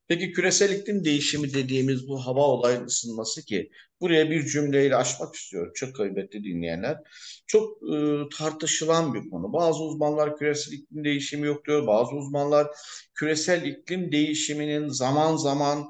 Peki küresel iklim değişimi dediğimiz bu hava olayının ısınması, ki buraya bir cümleyle açmak istiyorum çok kıymetli dinleyenler. Çok e, tartışılan bir konu. Bazı uzmanlar küresel iklim değişimi yok diyor. Bazı uzmanlar küresel iklim değişiminin zaman zaman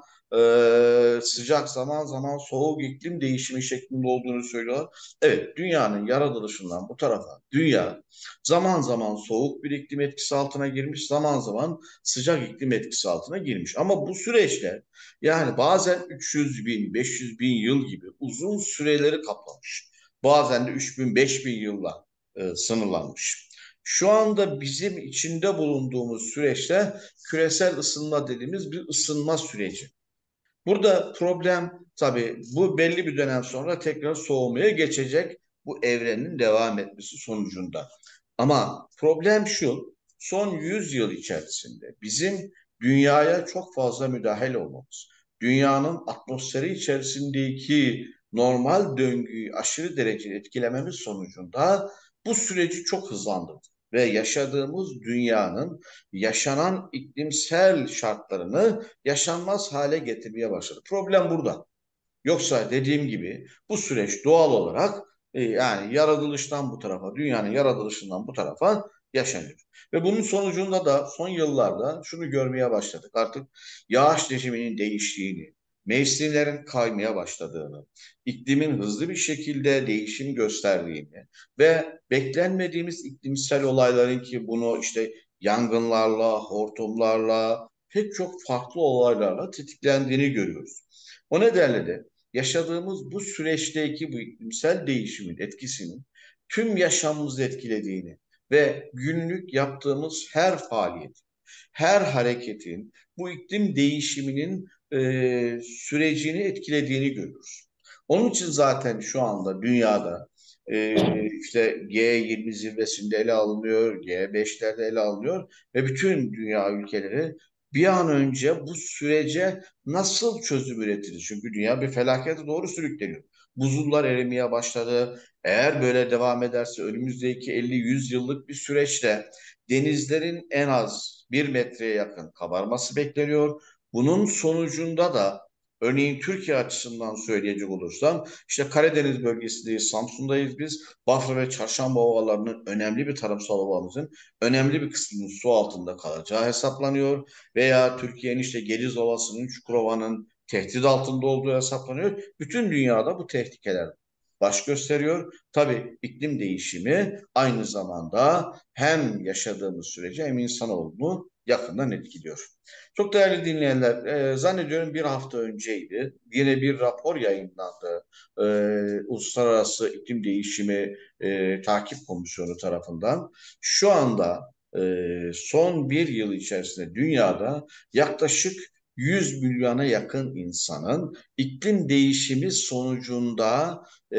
e, sıcak, zaman zaman soğuk iklim değişimi şeklinde olduğunu söylüyorlar. Evet, dünyanın yaratılışından bu tarafa dünya zaman zaman soğuk bir iklim etkisi altına girmiş, zaman zaman sıcak iklim etkisi altına girmiş. Ama bu süreçler yani bazen üç yüz bin, beş yüz bin yıl gibi uzun süreleri kaplamış. Bazen de üç bin, beş bin yılla e, sınırlanmış. Şu anda bizim içinde bulunduğumuz süreçte küresel ısınma dediğimiz bir ısınma süreci. Burada problem tabii bu belli bir dönem sonra tekrar soğumaya geçecek, bu evrenin devam etmesi sonucunda. Ama problem şu: son yüz yıl içerisinde bizim dünyaya çok fazla müdahale olmamız, dünyanın atmosferi içerisindeki normal döngüyü aşırı derecede etkilememiz sonucunda bu süreci çok hızlandırdı ve yaşadığımız dünyanın yaşanan iklimsel şartlarını yaşanmaz hale getirmeye başladı. Problem burada. Yoksa dediğim gibi bu süreç doğal olarak e, yani yaratılıştan bu tarafa, dünyanın yaratılışından bu tarafa yaşanıyor. Ve bunun sonucunda da son yıllarda şunu görmeye başladık. Artık yağış rejiminin değiştiğini, mevsimlerin kaymaya başladığını, iklimin hızlı bir şekilde değişim gösterdiğini ve beklenmediğimiz iklimsel olayların, ki bunu işte yangınlarla, hortumlarla, pek çok farklı olaylarla tetiklendiğini görüyoruz. O nedenle de yaşadığımız bu süreçteki bu iklimsel değişimin etkisinin tüm yaşamımızı etkilediğini ve günlük yaptığımız her faaliyet, her hareketin bu iklim değişiminin e, sürecini etkilediğini görüyoruz. Onun için zaten şu anda dünyada e, işte G yirmi zirvesinde ele alınıyor, G beşlerde ele alınıyor ve bütün dünya ülkeleri bir an önce bu sürece nasıl çözüm üretiriz? Çünkü dünya bir felakete doğru sürükleniyor. Buzullar erimeye başladı. Eğer böyle devam ederse önümüzdeki elli yüz yıllık bir süreçte denizlerin en az bir metreye yakın kabarması bekleniyor. Bunun sonucunda da örneğin Türkiye açısından söyleyecek olursam işte Karadeniz bölgesindeyiz, Samsun'dayız biz. Bafra ve Çarşamba ovalarının önemli bir tarımsal ovamızın önemli bir kısmının su altında kalacağı hesaplanıyor. Veya Türkiye'nin işte Gediz Ovası'nın, Çukurova'nın tehdit altında olduğu hesaplanıyor. Bütün dünyada bu tehlikeler baş gösteriyor. Tabii iklim değişimi aynı zamanda hem yaşadığımız süreci hem insanoğlunu yakından etkiliyor. Çok değerli dinleyenler, e, zannediyorum bir hafta önceydi. Yine bir rapor yayınlandı. E, Uluslararası İklim Değişimi e, Takip Komisyonu tarafından. Şu anda e, son bir yıl içerisinde dünyada yaklaşık yüz milyona yakın insanın iklim değişimi sonucunda e,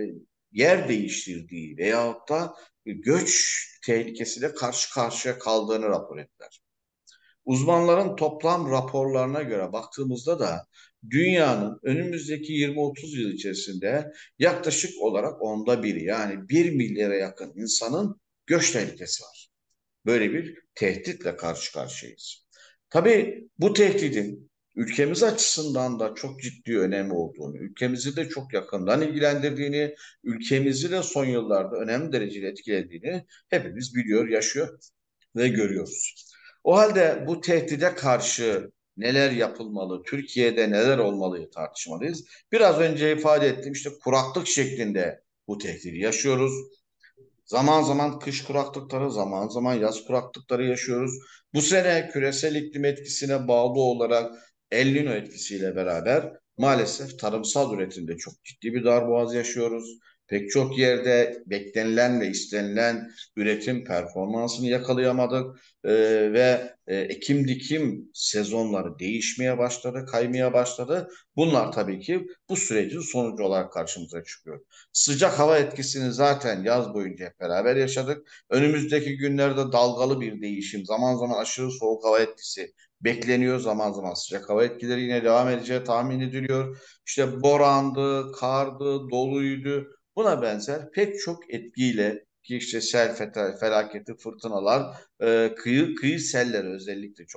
yer değiştirdiği veyahut da göç tehlikesiyle karşı karşıya kaldığını rapor ettiler. Uzmanların toplam raporlarına göre baktığımızda da dünyanın önümüzdeki yirmi otuz yıl içerisinde yaklaşık olarak onda biri, yani bir milyara yakın insanın göç tehlikesi var. Böyle bir tehditle karşı karşıyayız. Tabii bu tehdidin ülkemiz açısından da çok ciddi önemi olduğunu, ülkemizi de çok yakından ilgilendirdiğini, ülkemizi de son yıllarda önemli derecede etkilediğini hepimiz biliyor, yaşıyor ve görüyoruz. O halde bu tehdide karşı neler yapılmalı, Türkiye'de neler olmalı tartışmalıyız. Biraz önce ifade ettiğim işte kuraklık şeklinde bu tehdidi yaşıyoruz. Zaman zaman kış kuraklıkları, zaman zaman yaz kuraklıkları yaşıyoruz. Bu sene küresel iklim etkisine bağlı olarak El Niño etkisiyle beraber maalesef tarımsal üretimde çok ciddi bir darboğaz yaşıyoruz. Pek çok yerde beklenilen ve istenilen üretim performansını yakalayamadık. Ee, ve e, ekim dikim sezonları değişmeye başladı, kaymaya başladı. Bunlar tabii ki bu sürecin sonucu olarak karşımıza çıkıyor. Sıcak hava etkisini zaten yaz boyunca hep beraber yaşadık. Önümüzdeki günlerde dalgalı bir değişim, zaman zaman aşırı soğuk hava etkisi bekleniyor. Zaman zaman sıcak hava etkileri yine devam edeceği tahmin ediliyor. İşte borandı, kardı, doluydu. Buna benzer pek çok etkiyle, ki işte sel felaketi, fırtınalar, e, kıyı, kıyı selleri özellikle çok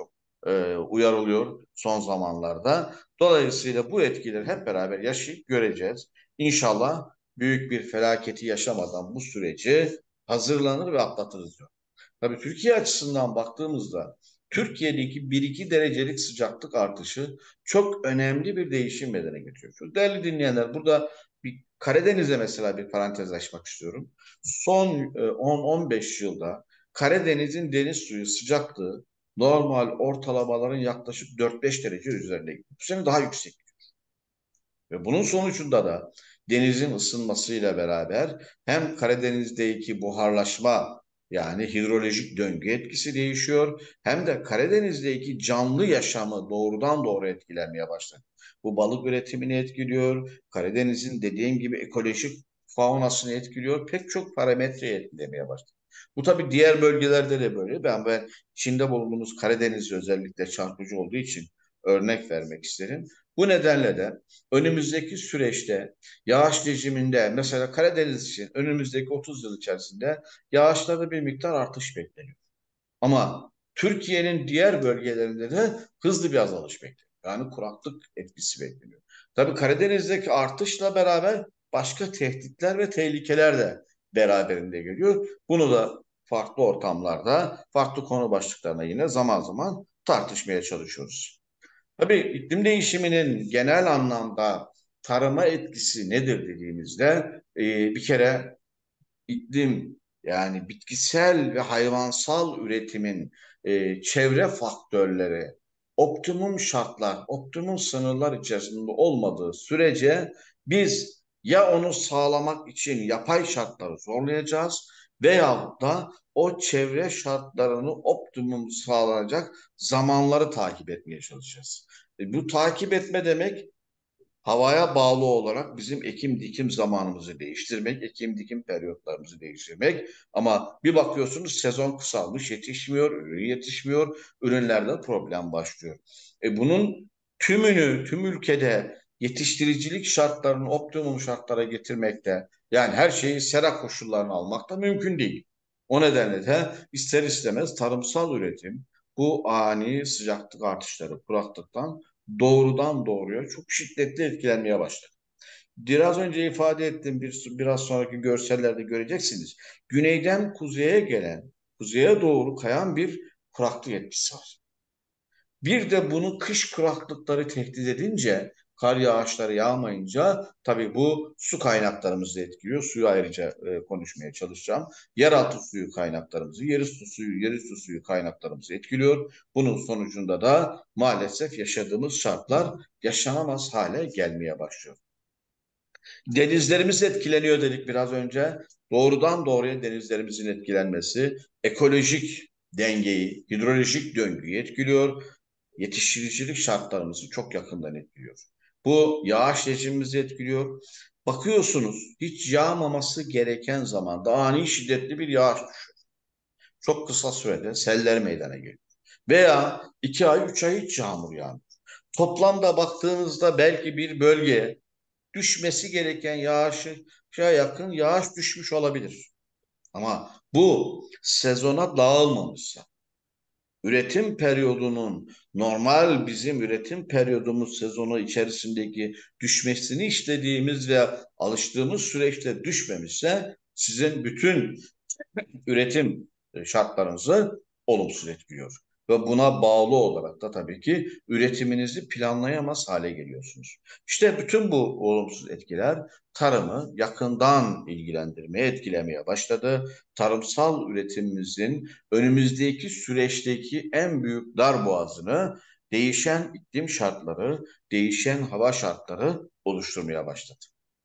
e, uyarılıyor son zamanlarda. Dolayısıyla bu etkileri hep beraber yaşayıp göreceğiz. İnşallah büyük bir felaketi yaşamadan bu süreci hazırlanır ve atlatırız diyor. Tabii Türkiye açısından baktığımızda Türkiye'deki bir iki derecelik sıcaklık artışı çok önemli bir değişim meydana getiriyor. Çok değerli dinleyenler, burada bir Karadeniz'e mesela bir parantez açmak istiyorum. Son on on beş yılda Karadeniz'in deniz suyu sıcaklığı normal ortalamaların yaklaşık dört beş derece üzerinde gidiyor. Bu sene daha yüksek. Ve bunun sonucunda da denizin ısınmasıyla beraber hem Karadeniz'deki buharlaşma, yani hidrolojik döngü etkisi değişiyor, hem de Karadeniz'deki canlı yaşamı doğrudan doğru etkilenmeye başladı. Bu balık üretimini etkiliyor, Karadeniz'in dediğim gibi ekolojik faunasını etkiliyor, pek çok parametreyi etkilemeye başladı. Bu tabii diğer bölgelerde de böyle. Ben ben içinde bulunduğumuz Karadeniz özellikle çarpıcı olduğu için örnek vermek isterim. Bu nedenle de önümüzdeki süreçte yağış rejiminde, mesela Karadeniz için önümüzdeki otuz yıl içerisinde yağışlarda bir miktar artış bekleniyor. Ama Türkiye'nin diğer bölgelerinde de hızlı bir azalış bekleniyor. Yani kuraklık etkisi bekleniyor. Tabii Karadeniz'deki artışla beraber başka tehditler ve tehlikeler de beraberinde geliyor. Bunu da farklı ortamlarda, farklı konu başlıklarına yine zaman zaman tartışmaya çalışıyoruz. Tabii iklim değişiminin genel anlamda tarıma etkisi nedir dediğimizde e, bir kere iklim, yani bitkisel ve hayvansal üretimin e, çevre faktörleri optimum şartlar, optimum sınırlar içerisinde olmadığı sürece biz ya onu sağlamak için yapay şartları zorlayacağız veyahut da o çevre şartlarını optimum sağlanacak zamanları takip etmeye çalışacağız. E, bu takip etme demek havaya bağlı olarak bizim ekim dikim zamanımızı değiştirmek, ekim dikim periyotlarımızı değiştirmek. Ama bir bakıyorsunuz sezon kısalmış, yetişmiyor, ürün yetişmiyor, ürünlerde problem başlıyor. E bunun tümünü, tüm ülkede yetiştiricilik şartlarını optimum şartlara getirmekte, yani her şeyi sera koşullarına almak da mümkün değil. O nedenle de ister istemez tarımsal üretim bu ani sıcaklık artışları, kuraklıktan doğrudan doğruya çok şiddetli etkilenmeye başladı. Biraz önce ifade ettiğim bir, biraz sonraki görsellerde göreceksiniz. Güneyden kuzeye gelen, kuzeye doğru kayan bir kuraklık etkisi var. Bir de bunu kış kuraklıkları tehdit edince, kar yağışları yağmayınca tabii bu su kaynaklarımızı etkiliyor. Suyu ayrıca e, konuşmaya çalışacağım. Yeraltı suyu kaynaklarımızı, yerüstü suyu, yerüstü suyu kaynaklarımızı etkiliyor. Bunun sonucunda da maalesef yaşadığımız şartlar yaşanamaz hale gelmeye başlıyor. Denizlerimiz etkileniyor dedik biraz önce. Doğrudan doğruya denizlerimizin etkilenmesi ekolojik dengeyi, hidrolojik döngüyü etkiliyor. Yetiştiricilik şartlarımızı çok yakından etkiliyor. Bu yağış rejimimizi etkiliyor. Bakıyorsunuz hiç yağmaması gereken zamanda ani şiddetli bir yağış düşüyor. Çok kısa sürede seller meydana geliyor. Veya iki ay, üç ay hiç yağmur yağmıyor. Toplamda baktığınızda belki bir bölgeye düşmesi gereken yağışa yakın yağış düşmüş olabilir. Ama bu sezona dağılmamışsa, üretim periyodunun normal bizim üretim periyodumuz sezonu içerisindeki düşmesini istediğimiz ve alıştığımız süreçte düşmemişse sizin bütün üretim şartlarınızı olumsuz etkiliyor. Ve buna bağlı olarak da tabii ki üretiminizi planlayamaz hale geliyorsunuz. İşte bütün bu olumsuz etkiler tarımı yakından ilgilendirmeye, etkilemeye başladı. Tarımsal üretimimizin önümüzdeki süreçteki en büyük darboğazını değişen iklim şartları, değişen hava şartları oluşturmaya başladı.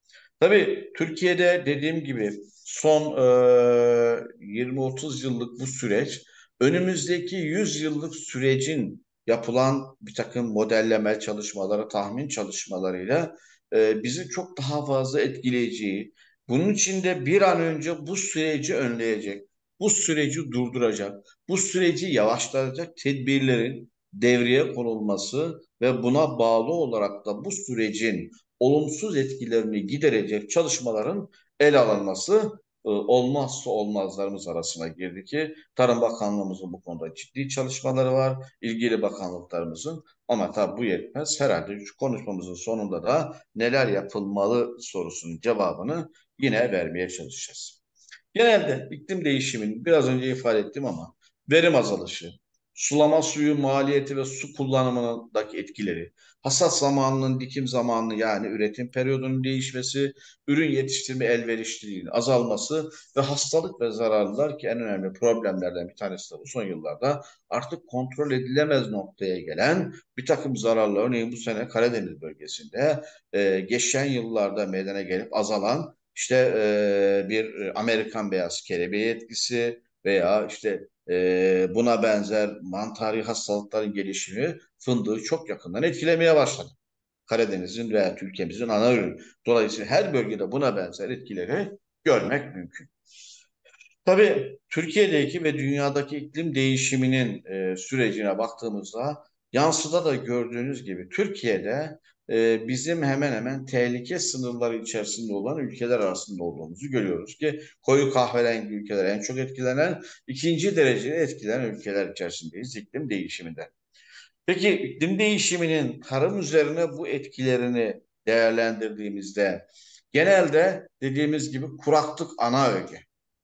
Tabii Türkiye'de dediğim gibi son e, yirmi otuz yıllık bu süreç önümüzdeki yüz yıllık sürecin yapılan bir takım modelleme çalışmaları, tahmin çalışmalarıyla e, bizi çok daha fazla etkileyeceği, bunun için de bir an önce bu süreci önleyecek, bu süreci durduracak, bu süreci yavaşlatacak tedbirlerin devreye konulması ve buna bağlı olarak da bu sürecin olumsuz etkilerini giderecek çalışmaların ele alınması e, olmazsa olmazlarımız arasına girdi ki Tarım Bakanlığımızın bu konuda ciddi çalışmaları var, ilgili bakanlıklarımızın. Ama tabii bu yetmez. Herhalde şu konuşmamızın sonunda da neler yapılmalı sorusunun cevabını yine vermeye çalışacağız. Genelde iklim değişiminin biraz önce ifade ettim ama verim azalışı, sulama suyu maliyeti ve su kullanımındaki etkileri, hasat zamanının dikim zamanı yani üretim periyodunun değişmesi, ürün yetiştirme elverişliliğinin azalması ve hastalık ve zararlılar ki en önemli problemlerden bir tanesi de bu son yıllarda artık kontrol edilemez noktaya gelen bir takım zararlar. Örneğin bu sene Karadeniz bölgesinde e, geçen yıllarda meydana gelip azalan işte e, bir Amerikan beyaz kelebeği etkisi veya işte e, buna benzer mantari hastalıkların gelişimi fındığı çok yakından etkilemeye başladı. Karadeniz'in veya ülkemizin ana ürünü. Dolayısıyla her bölgede buna benzer etkileri görmek mümkün. Tabii Türkiye'deki ve dünyadaki iklim değişiminin e, sürecine baktığımızda yansıda da gördüğünüz gibi Türkiye'de e, bizim hemen hemen tehlike sınırları içerisinde olan ülkeler arasında olduğumuzu görüyoruz ki koyu kahverengi ülkeler en çok etkilenen, ikinci derecede etkilenen ülkeler içerisindeyiz iklim değişiminden. Peki iklim değişiminin tarım üzerine bu etkilerini değerlendirdiğimizde genelde dediğimiz gibi kuraklık ana öge.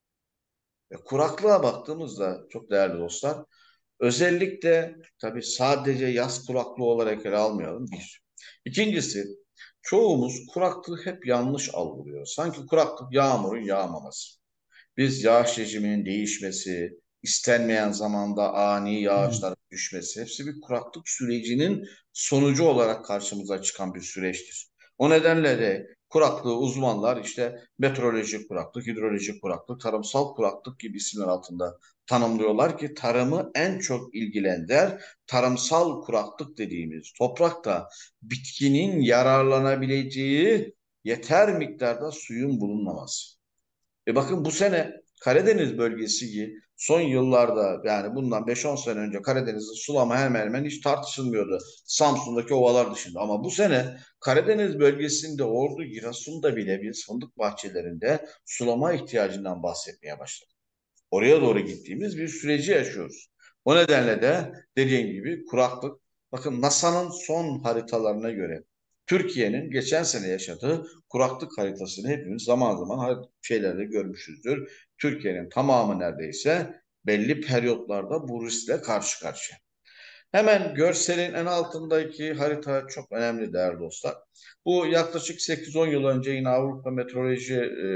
E, kuraklığa baktığımızda çok değerli dostlar, özellikle tabii sadece yaz kuraklığı olarak ele almayalım bir. İkincisi, çoğumuz kuraklığı hep yanlış algılıyor. Sanki kuraklık yağmurun yağmaması. Biz yağış rejiminin değişmesi, istenmeyen zamanda ani yağışların düşmesi, hepsi bir kuraklık sürecinin sonucu olarak karşımıza çıkan bir süreçtir. O nedenle de kuraklığı uzmanlar işte meteorolojik kuraklık, hidrolojik kuraklık, tarımsal kuraklık gibi isimler altında tanımlıyorlar ki tarımı en çok ilgilendiren tarımsal kuraklık dediğimiz toprakta bitkinin yararlanabileceği yeter miktarda suyun bulunmaması. E bakın bu sene Karadeniz bölgesi ki son yıllarda yani bundan beş on sene önce Karadeniz'in sulama hemen hemen hiç tartışılmıyordu. Samsun'daki ovalar dışında. Ama bu sene Karadeniz bölgesinde Ordu, Giresun'da bile biz fındık bahçelerinde sulama ihtiyacından bahsetmeye başladık. Oraya doğru gittiğimiz bir süreci yaşıyoruz. O nedenle de dediğim gibi kuraklık, bakın NASA'nın son haritalarına göre Türkiye'nin geçen sene yaşadığı kuraklık haritasını hepimiz zaman zaman şeylerde görmüşüzdür. Türkiye'nin tamamı neredeyse belli periyotlarda bu riskle karşı karşıya. Hemen görselin en altındaki harita çok önemli değerli dostlar. Bu yaklaşık sekiz on yıl önce yine Avrupa Meteoroloji e,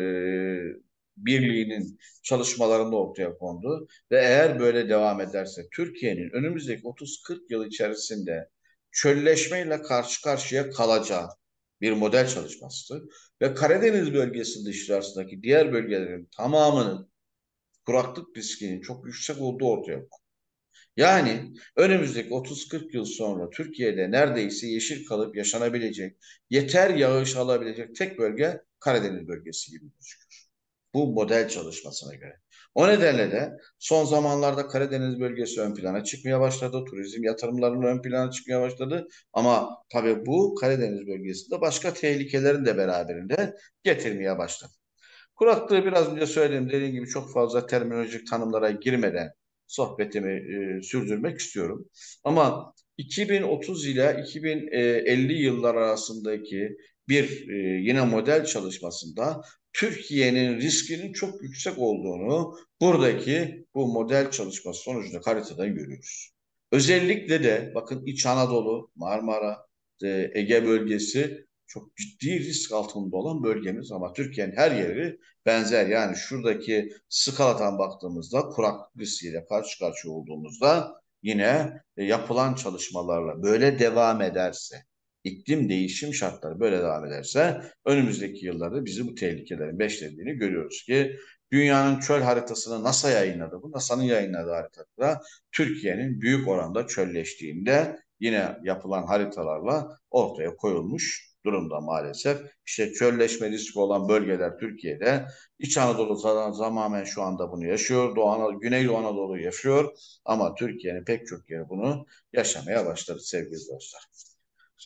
Birliği'nin çalışmalarında ortaya kondu. Ve eğer böyle devam ederse Türkiye'nin önümüzdeki otuz kırk yıl içerisinde çölleşmeyle karşı karşıya kalacağı bir model çalışması ve Karadeniz bölgesi dışarısındaki diğer bölgelerin tamamının kuraklık riskinin çok yüksek olduğu ortaya kondu. Yani önümüzdeki otuz kırk yıl sonra Türkiye'de neredeyse yeşil kalıp yaşanabilecek, yeter yağış alabilecek tek bölge Karadeniz bölgesi gibi gözüküyor. Bu model çalışmasına göre. O nedenle de son zamanlarda Karadeniz bölgesi ön plana çıkmaya başladı. Turizm yatırımlarının ön plana çıkmaya başladı. Ama tabii bu Karadeniz bölgesinde başka tehlikelerin de beraberinde getirmeye başladı. Kuraklığı biraz önce söylediğim dediğim gibi çok fazla terminolojik tanımlara girmeden sohbetimi e, sürdürmek istiyorum. Ama iki bin otuz ile iki bin elli yıllar arasındaki bir e, yine model çalışmasında Türkiye'nin riskinin çok yüksek olduğunu buradaki bu model çalışması sonucunda haritadan görüyoruz. Özellikle de bakın İç Anadolu, Marmara, e, Ege bölgesi çok ciddi risk altında olan bölgemiz ama Türkiye'nin her yeri benzer. Yani şuradaki skaladan baktığımızda kuraklık riskiyle karşı karşıya olduğumuzda yine e, yapılan çalışmalarla böyle devam ederse, iklim değişim şartları böyle devam ederse önümüzdeki yıllarda bizi bu tehlikelerin beşlediğini görüyoruz ki dünyanın çöl haritasını NASA yayınladı. Bu NASA'nın yayınladığı haritada Türkiye'nin büyük oranda çölleştiğinde yine yapılan haritalarla ortaya koyulmuş durumda maalesef. İşte çölleşme riski olan bölgeler Türkiye'de. İç Anadolu tamamen şu anda bunu yaşıyor. Doğu Anadolu, Güneydoğu Anadolu yaşıyor. Ama Türkiye'nin pek çok yeri bunu yaşamaya başladı sevgili dostlar.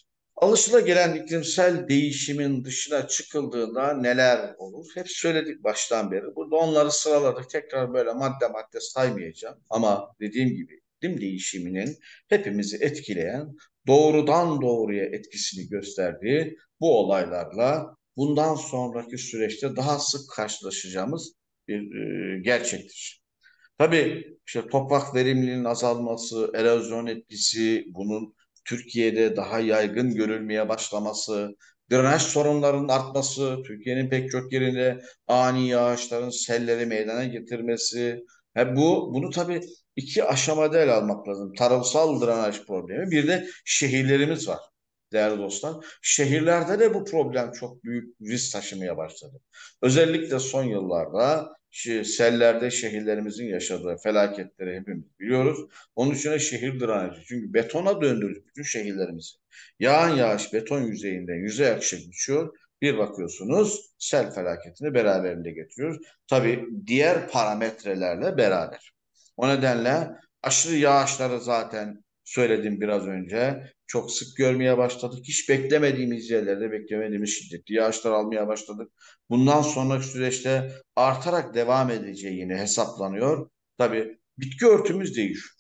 Alışılagelen iklimsel değişimin dışına çıkıldığında neler olur? Hep söyledik baştan beri. Burada onları sıraladık. Tekrar böyle madde madde saymayacağım. Ama dediğim gibi iklim değişiminin hepimizi etkileyen, doğrudan doğruya etkisini gösterdiği bu olaylarla bundan sonraki süreçte daha sık karşılaşacağımız bir e, gerçektir. Tabii işte toprak verimliliğinin azalması, erozyon etkisi, bunun Türkiye'de daha yaygın görülmeye başlaması, drenaj sorunlarının artması, Türkiye'nin pek çok yerinde ani yağışların selleri meydana getirmesi. Ha bu bunu tabii iki aşamada ele almak lazım. Tarımsal drenaj problemi, bir de şehirlerimiz var değerli dostlar. Şehirlerde de bu problem çok büyük risk taşımaya başladı. Özellikle son yıllarda şi- sellerde şehirlerimizin yaşadığı felaketleri hepimiz biliyoruz. Onun için de şehir drenajı. Çünkü betona döndürdük bütün şehirlerimizi. Yağan yağış beton yüzeyinden yüzeye yakışık düşüyor. Bir bakıyorsunuz sel felaketini beraberinde getiriyor. Tabii diğer parametrelerle beraber. O nedenle aşırı yağışları zaten söyledim biraz önce. Çok sık görmeye başladık. Hiç beklemediğimiz yerlerde beklemediğimiz şiddetli yağışlar almaya başladık. Bundan sonraki süreçte artarak devam edeceği yine hesaplanıyor. Tabii bitki örtümüz değişiyor.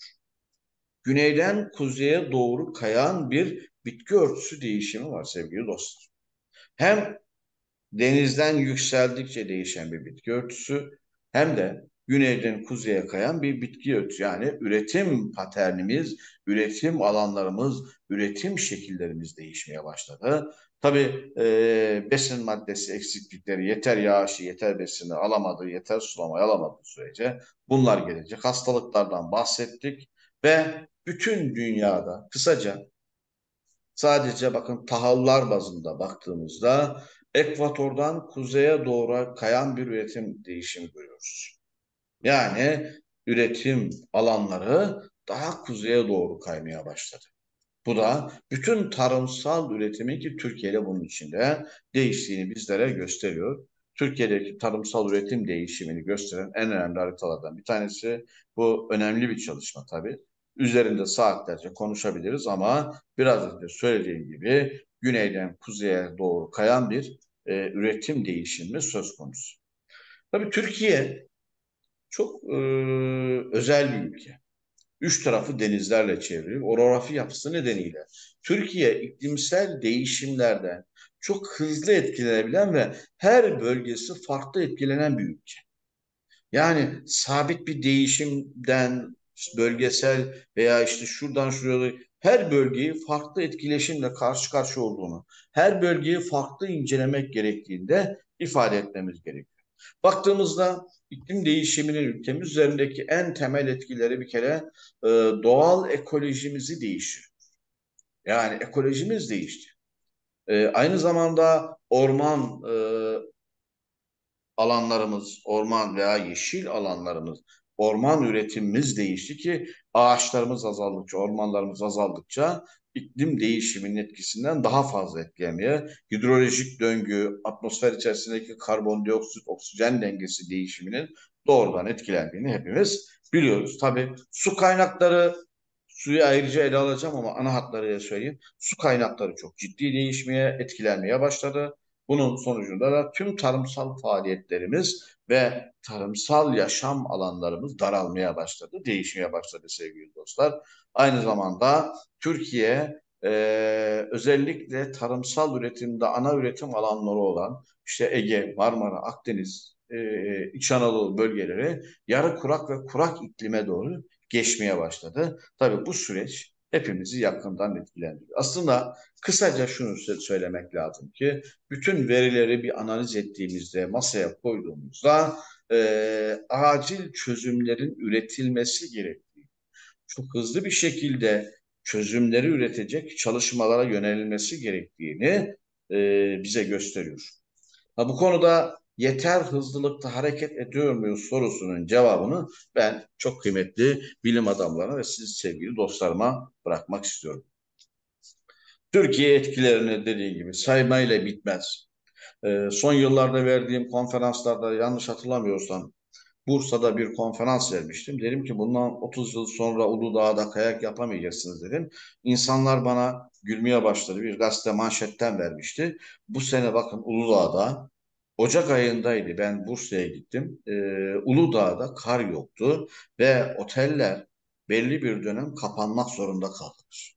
Güneyden kuzeye doğru kayan bir bitki örtüsü değişimi var sevgili dostlar. Hem denizden yükseldikçe değişen bir bitki örtüsü hem de güneyden kuzeye kayan bir bitki örtüsü. Yani üretim paternimiz, üretim alanlarımız, üretim şekillerimiz değişmeye başladı. Tabii e, besin maddesi eksiklikleri, yeter yağışı, yeter besini alamadığı, yeter sulamayı alamadığı sürece bunlar gelecek. Hastalıklardan bahsettik ve bütün dünyada kısaca sadece bakın tahıllar bazında baktığımızda ekvatordan kuzeye doğru kayan bir üretim değişimi görüyoruz. Yani üretim alanları daha kuzeye doğru kaymaya başladı. Bu da bütün tarımsal üretimin ki Türkiye'de bunun içinde değiştiğini bizlere gösteriyor. Türkiye'deki tarımsal üretim değişimini gösteren en önemli haritalardan bir tanesi. Bu önemli bir çalışma tabii. Üzerinde saatlerce konuşabiliriz ama biraz önce söylediğim gibi güneyden kuzeye doğru kayan bir e, üretim değişimi söz konusu. Tabii Türkiye çok e, özel bir ülke. Üç tarafı denizlerle çevrili. Orografi yapısı nedeniyle Türkiye iklimsel değişimlerden çok hızlı etkilenebilen ve her bölgesi farklı etkilenen bir ülke. Yani sabit bir değişimden işte bölgesel veya işte şuradan şuraya her bölgeyi farklı etkileşimle karşı karşıya olduğunu, her bölgeyi farklı incelemek gerektiğinde ifade etmemiz gerekiyor. Baktığımızda iklim değişiminin ülkemiz üzerindeki en temel etkileri bir kere e, doğal ekolojimizi değişir. Yani ekolojimiz değişti. E, aynı zamanda orman e, alanlarımız, orman veya yeşil alanlarımız, orman üretimimiz değişti ki ağaçlarımız azaldıkça, ormanlarımız azaldıkça iklim değişiminin etkisinden daha fazla etkilemeye, hidrolojik döngü, atmosfer içerisindeki karbondioksit, oksijen dengesi değişiminin doğrudan etkilendiğini hepimiz biliyoruz. Tabii su kaynakları, suyu ayrıca ele alacağım ama ana hatlarıyla söyleyeyim. Su kaynakları çok ciddi değişmeye, etkilenmeye başladı. Bunun sonucunda da tüm tarımsal faaliyetlerimiz ve tarımsal yaşam alanlarımız daralmaya başladı, değişmeye başladı sevgili dostlar. Aynı zamanda Türkiye e, özellikle tarımsal üretimde ana üretim alanları olan işte Ege, Marmara, Akdeniz, e, İç Anadolu bölgeleri yarı kurak ve kurak iklime doğru geçmeye başladı. Tabii bu süreç hepimizi yakından etkilendiriyor. Aslında kısaca şunu söylemek lazım ki bütün verileri bir analiz ettiğimizde, masaya koyduğumuzda e, acil çözümlerin üretilmesi gerektiği, çok hızlı bir şekilde çözümleri üretecek çalışmalara yönelilmesi gerektiğini e, bize gösteriyor. Ha, bu konuda yeter hızlılıkta hareket ediyor muyuz sorusunun cevabını ben çok kıymetli bilim adamlarına ve siz sevgili dostlarıma bırakmak istiyorum. Türkiye etkilerini dediği gibi saymayla bitmez. Ee, son yıllarda verdiğim konferanslarda yanlış hatırlamıyorsam Bursa'da bir konferans vermiştim. Dedim ki bundan otuz yıl sonra Uludağ'da kayak yapamayacaksınız dedim. İnsanlar bana gülmeye başladı. Bir gazete manşetten vermişti. Bu sene bakın Uludağ'da Ocak ayındaydı. Ben Bursa'ya gittim. Ee, Uludağ'da kar yoktu ve oteller belli bir dönem kapanmak zorunda kaldılar.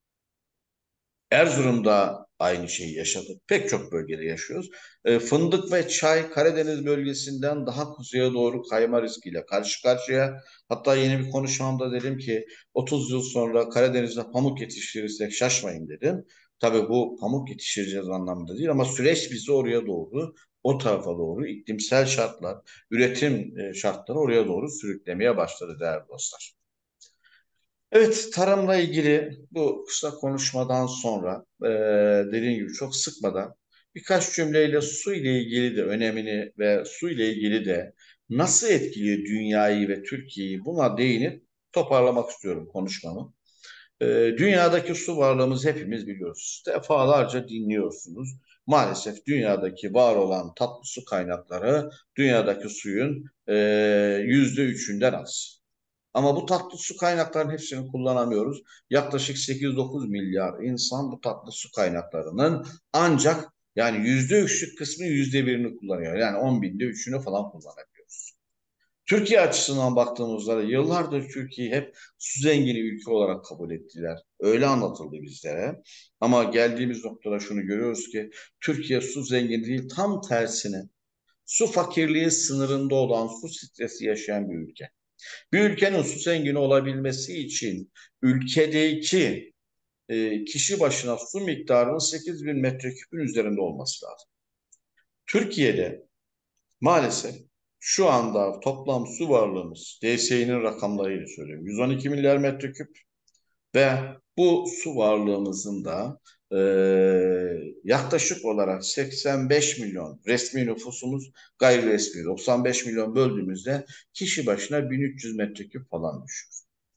Erzurum'da aynı şeyi yaşadık. Pek çok bölgede yaşıyoruz. E, fındık ve çay Karadeniz bölgesinden daha kuzeye doğru kayma riskiyle karşı karşıya. Hatta yeni bir konuşmamda dedim ki otuz yıl sonra Karadeniz'de pamuk yetiştirirsek şaşmayın dedim. Tabii bu pamuk yetiştireceğiz anlamında değil ama süreç bizi oraya doğru, o tarafa doğru iklimsel şartlar, üretim e, şartları oraya doğru sürüklemeye başladı değerli dostlar. Evet, tarımla ilgili bu kısa konuşmadan sonra e, dediğim gibi çok sıkmadan birkaç cümleyle su ile ilgili de önemini ve su ile ilgili de nasıl etkiliyor dünyayı ve Türkiye'yi buna değinip toparlamak istiyorum konuşmamı. E, dünyadaki su varlığımızı hepimiz biliyoruz. Defalarca dinliyorsunuz. Maalesef dünyadaki var olan tatlı su kaynakları dünyadaki suyun e, yüzde üçünden az. Ama bu tatlı su kaynaklarının hepsini kullanamıyoruz. Yaklaşık sekiz dokuz milyar insan bu tatlı su kaynaklarının ancak yani yüzde üçlük kısmı yüzde birini kullanıyor. Yani on binde üçünü falan kullanabiliyoruz. Türkiye açısından baktığımızda yıllardır Türkiye'yi hep su zengini ülke olarak kabul ettiler. Öyle anlatıldı bizlere. Ama geldiğimiz noktada şunu görüyoruz ki Türkiye su zengini değil, tam tersine su fakirliği sınırında olan, su stresi yaşayan bir ülke. Bir ülkenin su zengini olabilmesi için ülkedeki e, kişi başına su miktarının sekiz bin metreküpün üzerinde olması lazım. Türkiye'de maalesef şu anda toplam su varlığımız D S İ'nin rakamlarıyla söylüyorum yüz on iki milyar metreküp ve bu su varlığımızın da e, yaklaşık olarak seksen beş milyon resmi nüfusumuz, gayri resmi doksan beş milyon böldüğümüzde kişi başına bin üç yüz metreküp falan düşüyor.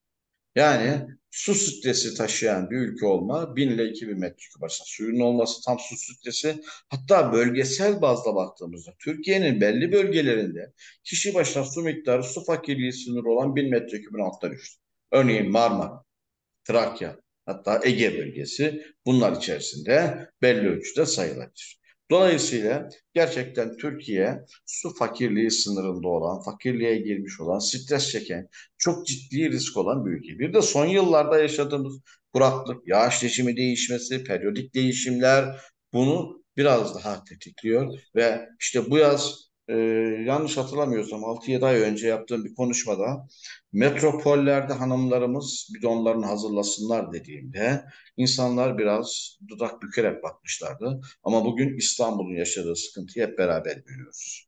Yani su stresi taşıyan bir ülke olma bin ile iki bin metreküp arasında suyun olması tam su stresi, hatta bölgesel bazda baktığımızda Türkiye'nin belli bölgelerinde kişi başına su miktarı su fakirliği sınırı olan bin metreküpün altına düştü. Örneğin Marmara, Trakya, hatta Ege bölgesi bunlar içerisinde belli ölçüde sayılabilir. Dolayısıyla gerçekten Türkiye su fakirliği sınırında olan, fakirliğe girmiş olan, stres çeken, çok ciddi risk olan bir ülke. Bir de son yıllarda yaşadığımız kuraklık, yağış rejimi değişmesi, periyodik değişimler bunu biraz daha tetikliyor ve işte bu yaz e, yanlış hatırlamıyorsam altı yedi ay önce yaptığım bir konuşmada metropollerde hanımlarımız bidonlarını hazırlasınlar dediğimde insanlar biraz dudak bükerek bakmışlardı. Ama bugün İstanbul'un yaşadığı sıkıntıyı hep beraber görüyoruz.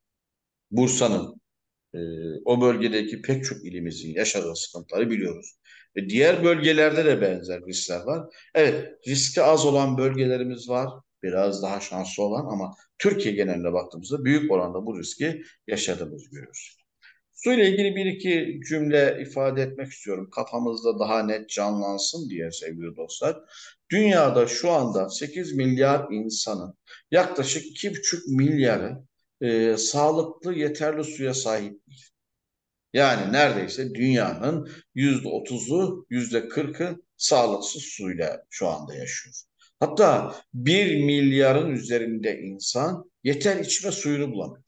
Bursa'nın, e, o bölgedeki pek çok ilimizin yaşadığı sıkıntıları biliyoruz. Ve diğer bölgelerde de benzer riskler var. Evet, riski az olan bölgelerimiz var. Biraz daha şanslı olan ama Türkiye geneline baktığımızda büyük oranda bu riski yaşadığımızı görüyoruz. Su ile ilgili bir iki cümle ifade etmek istiyorum. Kafamızda daha net canlansın diye sevgili dostlar. Dünyada şu anda sekiz milyar insanın yaklaşık iki buçuk milyarı e, sağlıklı yeterli suya sahip değil. Yani neredeyse dünyanın yüzde otuzu, yüzde kırkı sağlıksız suyla şu anda yaşıyor. Hatta bir milyarın üzerinde insan yeter içme suyunu bulamıyor.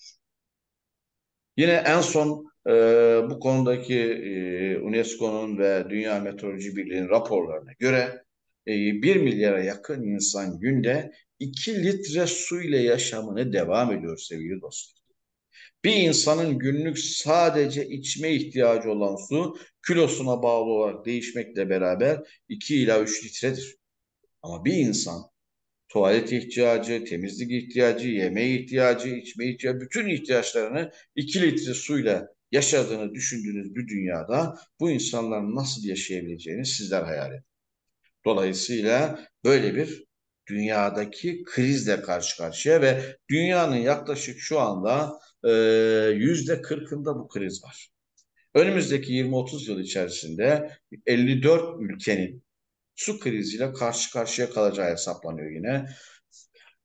Yine en son e, bu konudaki e, UNESCO'nun ve Dünya Meteoroloji Birliği'nin raporlarına göre e, bir milyara yakın insan günde iki litre su ile yaşamını devam ediyor sevgili dostlar. Bir insanın günlük sadece içme ihtiyacı olan su kilosuna bağlı olarak değişmekle beraber iki ila üç litredir. Ama bir insan tuvalet ihtiyacı, temizlik ihtiyacı, yeme ihtiyacı, içme ihtiyacı, bütün ihtiyaçlarını iki litre suyla yaşadığını düşündüğünüz bir dünyada bu insanların nasıl yaşayabileceğini sizler hayal edin. Dolayısıyla böyle bir dünyadaki krizle karşı karşıya ve dünyanın yaklaşık şu anda e, yüzde kırkında bu kriz var. Önümüzdeki yirmi otuz yıl içerisinde elli dört ülkenin su kriziyle karşı karşıya kalacağı hesaplanıyor yine.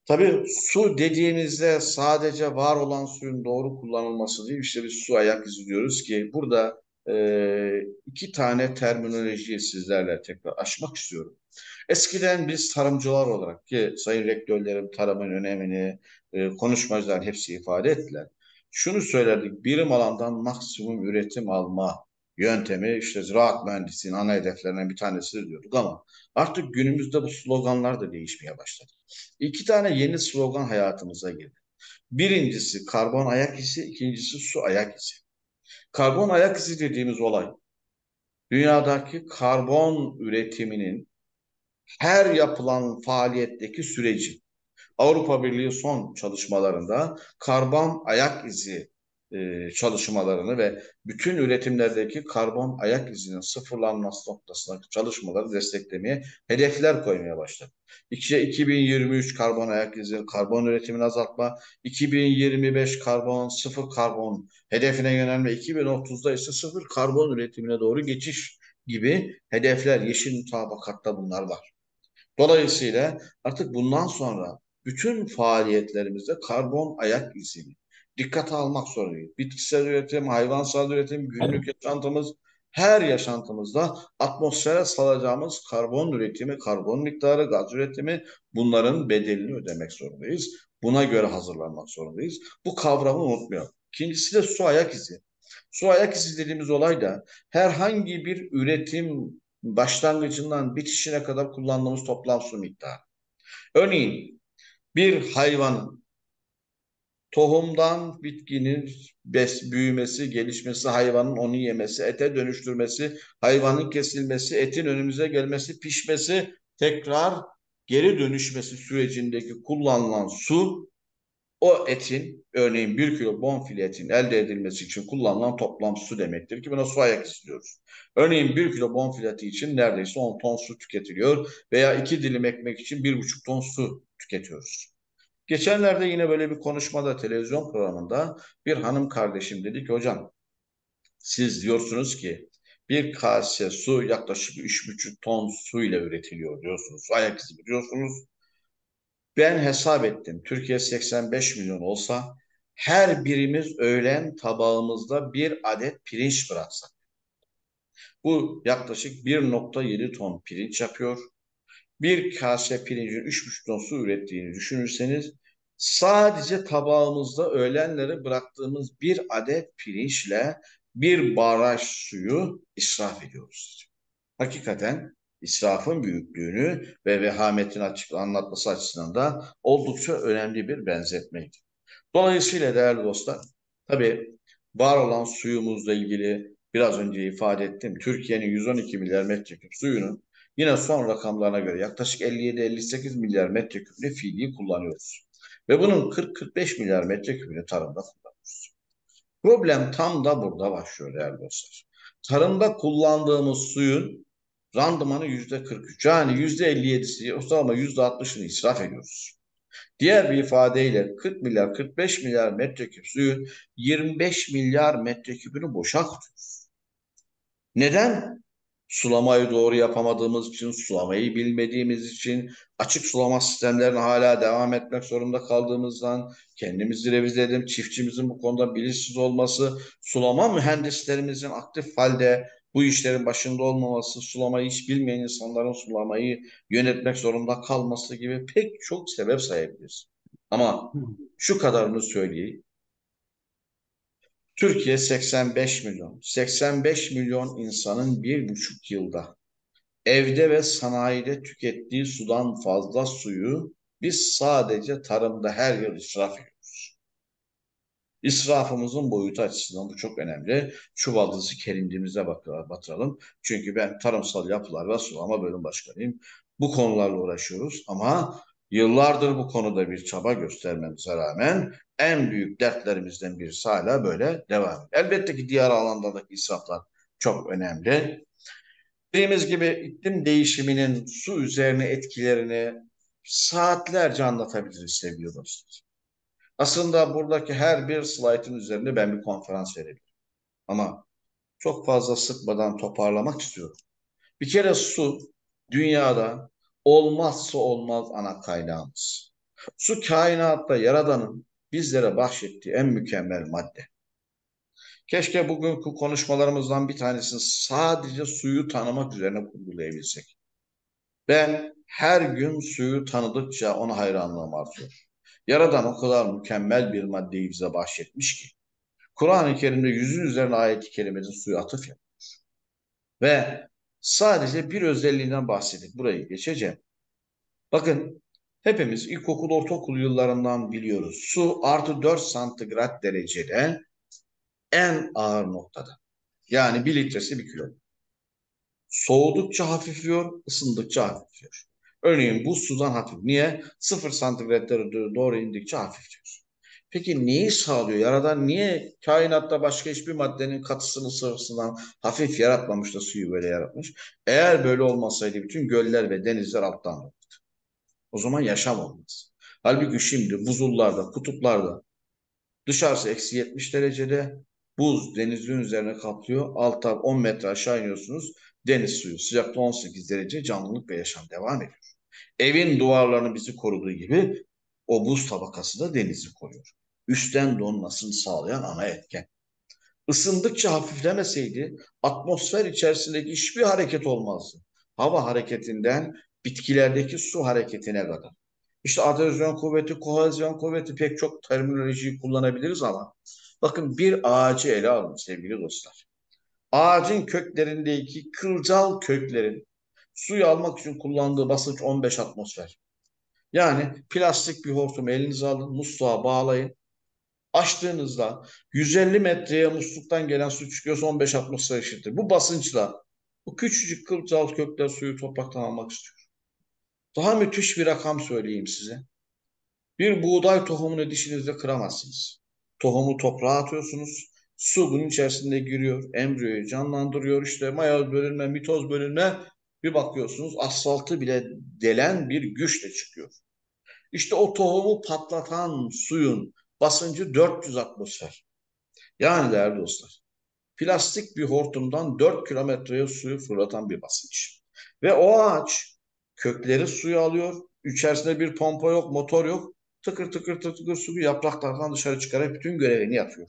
Tabii su dediğimizde sadece var olan suyun doğru kullanılması değil, işte biz su ayak izi diyoruz ki burada e, iki tane terminolojiyi sizlerle tekrar aşmak istiyorum. Eskiden biz tarımcılar olarak ki sayın rektörlerim tarımın önemini, e, konuşmacılar hepsi ifade ettiler. Şunu söylerdik, birim alandan maksimum üretim alma yöntemi işte ziraat mühendisliğinin ana hedeflerinden bir tanesidir diyorduk ama artık günümüzde bu sloganlar da değişmeye başladı. İki tane yeni slogan hayatımıza girdi. Birincisi karbon ayak izi, ikincisi su ayak izi. Karbon ayak izi dediğimiz olay dünyadaki karbon üretiminin her yapılan faaliyetteki süreci. Avrupa Birliği son çalışmalarında karbon ayak izi e, çalışmalarını ve bütün üretimlerdeki karbon ayak izinin sıfırlanması noktasındaki çalışmaları desteklemeye hedefler koymaya başladı. İşte iki bin yirmi üç karbon ayak izi, karbon üretimini azaltma, iki bin yirmi beş karbon, sıfır karbon hedefine yönelme, iki bin otuzda ise sıfır karbon üretimine doğru geçiş gibi hedefler, yeşil mutabakatta bunlar var. Dolayısıyla artık bundan sonra bütün faaliyetlerimizde karbon ayak izini dikkate almak zorundayız. Bitkisel üretim, hayvansal üretim, günlük yaşantımız, her yaşantımızda atmosfere salacağımız karbon üretimi, karbon miktarı, gaz üretimi bunların bedelini ödemek zorundayız. Buna göre hazırlanmak zorundayız. Bu kavramı unutmayalım. İkincisi de su ayak izi. Su ayak izi dediğimiz olay da herhangi bir üretim başlangıcından bitişine kadar kullandığımız toplam su miktarı. Örneğin bir hayvanın tohumdan bitkinin bes, büyümesi, gelişmesi, hayvanın onu yemesi, ete dönüştürmesi, hayvanın kesilmesi, etin önümüze gelmesi, pişmesi, tekrar geri dönüşmesi sürecindeki kullanılan su o etin örneğin bir kilo bonfile etin elde edilmesi için kullanılan toplam su demektir ki buna su ayak istiyoruz. Örneğin bir kilo bonfile eti için neredeyse on ton su tüketiliyor veya iki dilim ekmek için bir buçuk ton su tüketiyoruz. Geçenlerde yine böyle bir konuşmada televizyon programında bir hanım kardeşim dedi ki hocam siz diyorsunuz ki bir kase su yaklaşık üç buçuk ton su ile üretiliyor diyorsunuz. Su ayak izi biliyorsunuz. Ben hesap ettim. Türkiye seksen beş milyon olsa her birimiz öğlen tabağımızda bir adet pirinç bıraksak. Bu yaklaşık bir nokta yedi ton pirinç yapıyor. Bir kase pirincin üç buçuk ton su ürettiğini düşünürseniz sadece tabağımızda öğlenleri bıraktığımız bir adet pirinçle bir baraj suyu israf ediyoruz. Hakikaten israfın büyüklüğünü ve vehametini açık anlatması açısından da oldukça önemli bir benzetmeydi. Dolayısıyla değerli dostlar, tabii var olan suyumuzla ilgili biraz önce ifade ettim. Türkiye'nin yüz on iki milyar metreküp suyunun yine son rakamlarına göre yaklaşık elli yedi elli sekiz milyar metreküpünü fiili kullanıyoruz. Ve bunun kırk kırk beş milyar metreküpünü tarımda kullanıyoruz. Problem tam da burada başlıyor değerli dostlar. Tarımda kullandığımız suyun randımanı yüzde kırk üç. Yani yüzde elli yedisi, ortalama yüzde altmışını israf ediyoruz. Diğer bir ifadeyle kırk milyar, kırk beş milyar metreküp suyun yirmi beş milyar metreküpünü boşa atıyoruz. Neden? Sulamayı doğru yapamadığımız için, sulamayı bilmediğimiz için, açık sulama sistemlerine hala devam etmek zorunda kaldığımızdan, kendimizi revize edip çiftçimizin bu konuda bilinçsiz olması, sulama mühendislerimizin aktif halde bu işlerin başında olmaması, sulamayı hiç bilmeyen insanların sulamayı yönetmek zorunda kalması gibi pek çok sebep sayabiliriz. Ama şu kadarını söyleyeyim. Türkiye seksen beş milyon. seksen beş milyon insanın bir buçuk yılda evde ve sanayide tükettiği sudan fazla suyu biz sadece tarımda her yıl israf ediyoruz. İsrafımızın boyutu açısından bu çok önemli. Çuvaldızı kelincimize batıralım. Çünkü ben tarımsal yapılar ve sulama bölüm başkanıyım. Bu konularla uğraşıyoruz ama yıllardır bu konuda bir çaba göstermemize rağmen en büyük dertlerimizden birisi hala böyle devam ediyor. Elbette ki diğer alanlardaki israflar çok önemli. Dediğimiz gibi iklim değişiminin su üzerine etkilerini saatlerce anlatabiliriz sevgili dostlar. Aslında buradaki her bir slaytın üzerinde ben bir konferans verebilirim. Ama çok fazla sıkmadan toparlamak istiyorum. Bir kere su dünyada olmazsa olmaz ana kaynağımız. Su kainatta Yaradan'ın bizlere bahşettiği en mükemmel madde. Keşke bugünkü konuşmalarımızdan bir tanesini sadece suyu tanımak üzerine kurgulayabilsek. Ben her gün suyu tanıdıkça ona hayranlığım artıyor. Yaradan o kadar mükemmel bir maddeyi bize bahşetmiş ki. Kur'an-ı Kerim'de yüzün üzerine ayet-i kerimede suyu atıf yapıyor. Ve sadece bir özelliğinden bahsedip burayı geçeceğim. Bakın hepimiz ilkokul, ortaokul yıllarından biliyoruz. Su artı dört santigrat derecede en ağır noktada. Yani bir litresi bir kilo. Soğudukça hafifliyor, ısındıkça hafifliyor. Örneğin bu sudan hafif. Niye? Sıfır santigratlara doğru indikçe hafifliyor. Peki neyi sağlıyor? Yaradan niye kainatta başka hiçbir maddenin katısını sıvısından hafif yaratmamış da suyu böyle yaratmış? Eğer böyle olmasaydı bütün göller ve denizler alttan olurdu. O zaman yaşam olmaz. Halbuki şimdi buzullarda, kutuplarda dışarısı eksi yetmiş derecede buz denizin üzerine kaplıyor. Alta on metre aşağı iniyorsunuz. Deniz suyu sıcaklığı on sekiz derece canlılık ve yaşam devam ediyor. Evin duvarlarını bizi koruduğu gibi o buz tabakası da denizi koruyor. Üstten donmasını sağlayan ana etken. Isındıkça hafiflemeseydi atmosfer içerisindeki hiçbir hareket olmazdı. Hava hareketinden bitkilerdeki su hareketine kadar. İşte adezyon kuvveti, kohezyon kuvveti pek çok terminolojiyi kullanabiliriz ama bakın bir ağacı ele alın sevgili dostlar. Ağacın köklerindeki kılcal köklerin suyu almak için kullandığı basınç on beş atmosfer. Yani plastik bir hortumu elinize alın, musluğa bağlayın. Açtığınızda yüz elli metreye musluktan gelen su çıkıyorsa on beş atmosfer eşittir. Bu basınçla bu küçücük kılcal kökler suyu topraktan almak istiyor. Daha müthiş bir rakam söyleyeyim size. Bir buğday tohumunu dişinizle kıramazsınız. Tohumu toprağa atıyorsunuz. Su bunun içerisinde giriyor. Embriyoyu canlandırıyor. İşte mayoz bölünme, mitoz bölünme. Bir bakıyorsunuz asfaltı bile delen bir güçle çıkıyor. İşte o tohumu patlatan suyun basıncı dört yüz atmosfer. Yani değerli dostlar, plastik bir hortumdan dört kilometreye suyu fırlatan bir basınç. Ve o ağaç kökleri suyu alıyor. İçerisinde bir pompa yok, motor yok. Tıkır tıkır tıkır, tıkır suyu yapraklardan dışarı çıkarak bütün görevini yapıyor.